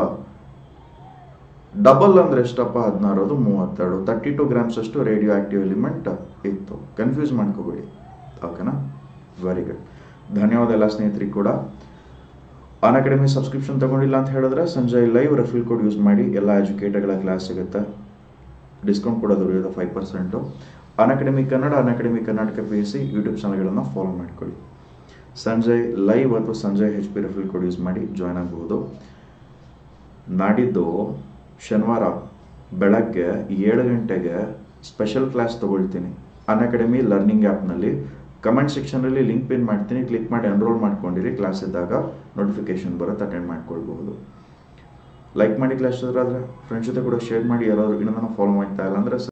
A: ಡಬಲ್ ಅಂದ್ರೆ ಎಷ್ಟಪ್ಪ? 16 ಅದು 32, 32 ಗ್ರಾಮ್ಸ್ ಅಷ್ಟು ರೇಡಿಯೋ ಆಕ್ಟಿವ್ ಎಲಿಮೆಂಟ್ ಇತ್ತು. ಕನ್ಫ್ಯೂಸ್ ಮಾಡ್ಕೋಬೇಡಿ, ಓಕೆನಾ. Very good. ಧನ್ಯವಾದ ಎಲ್ಲ ಸ್ನೇಹಿತರಿಗೆ ಕೂಡ. ಅನ್ಅಕಾಡೆಮಿ ಸಬ್ಸ್ಕ್ರಿಪ್ಷನ್ ತಗೊಂಡಿಲ್ಲ ಅಂತ ಹೇಳಿದ್ರೆ Sanjay live referral code use ಮಾಡಿ ಎಲ್ಲ ಎಜುಕೇಟರ್ಗಳ ಕ್ಲಾಸ್ ಸಿಗುತ್ತೆ. ಡಿಸ್ಕೌಂಟ್ ಕೂಡ ದೊರೆಯುತ್ತೆ 5%. Unacademy Kannada, Unacademy Karnataka PSC YouTube ಚಾನಲ್ಗಳನ್ನು ಫಾಲೋ ಮಾಡ್ಕೊಳ್ಳಿ. ಸಂಜಯ್ ಲೈವ್ ಅಥವಾ Sanjay HP referral code use ಮಾಡಿ ಜಾಯ್ನ್ ಆಗಬಹುದು. ನಾಡಿದ್ದು ಶನಿವಾರ ಬೆಳಗ್ಗೆ 7 ಗಂಟೆಗೆ ಸ್ಪೆಷಲ್ ಕ್ಲಾಸ್ ತಗೊಳ್ತೀನಿ ಅನ್ಅಕಾಡೆಮಿ ಲರ್ನಿಂಗ್ ಆ್ಯಪ್ನಲ್ಲಿ. ಕಮೆಂಟ್ ಸೆಕ್ಷನಲ್ಲಿ ಲಿಂಕ್ ಪಿನ್ ಮಾಡ್ತೀನಿ, ಕ್ಲಿಕ್ ಮಾಡಿ ಎನ್ರೋಲ್ ಮಾಡ್ಕೊಂಡಿರಿ. ಕ್ಲಾಸ್ ಇದ್ದಾಗ ನೋಟಿಫಿಕೇಶನ್ ಬರುತ್ತೆ, ಅಟೆಂಡ್ ಮಾಡ್ಕೊಳ್ಬಹುದು. ಲೈಕ್ ಮಾಡಿ ಕ್ಲಾಸ್ ಆದರೆ ಫ್ರೆಂಡ್ಸ್ ಜೊತೆ ಕೂಡ ಶೇರ್ ಮಾಡಿ. ಯಾರಾದರೂ ಇನ್ನೊಂದನ್ನು ಫಾಲೋ ಮಾಡ್ತಾ ಇಲ್ಲ ಅಂದರೆ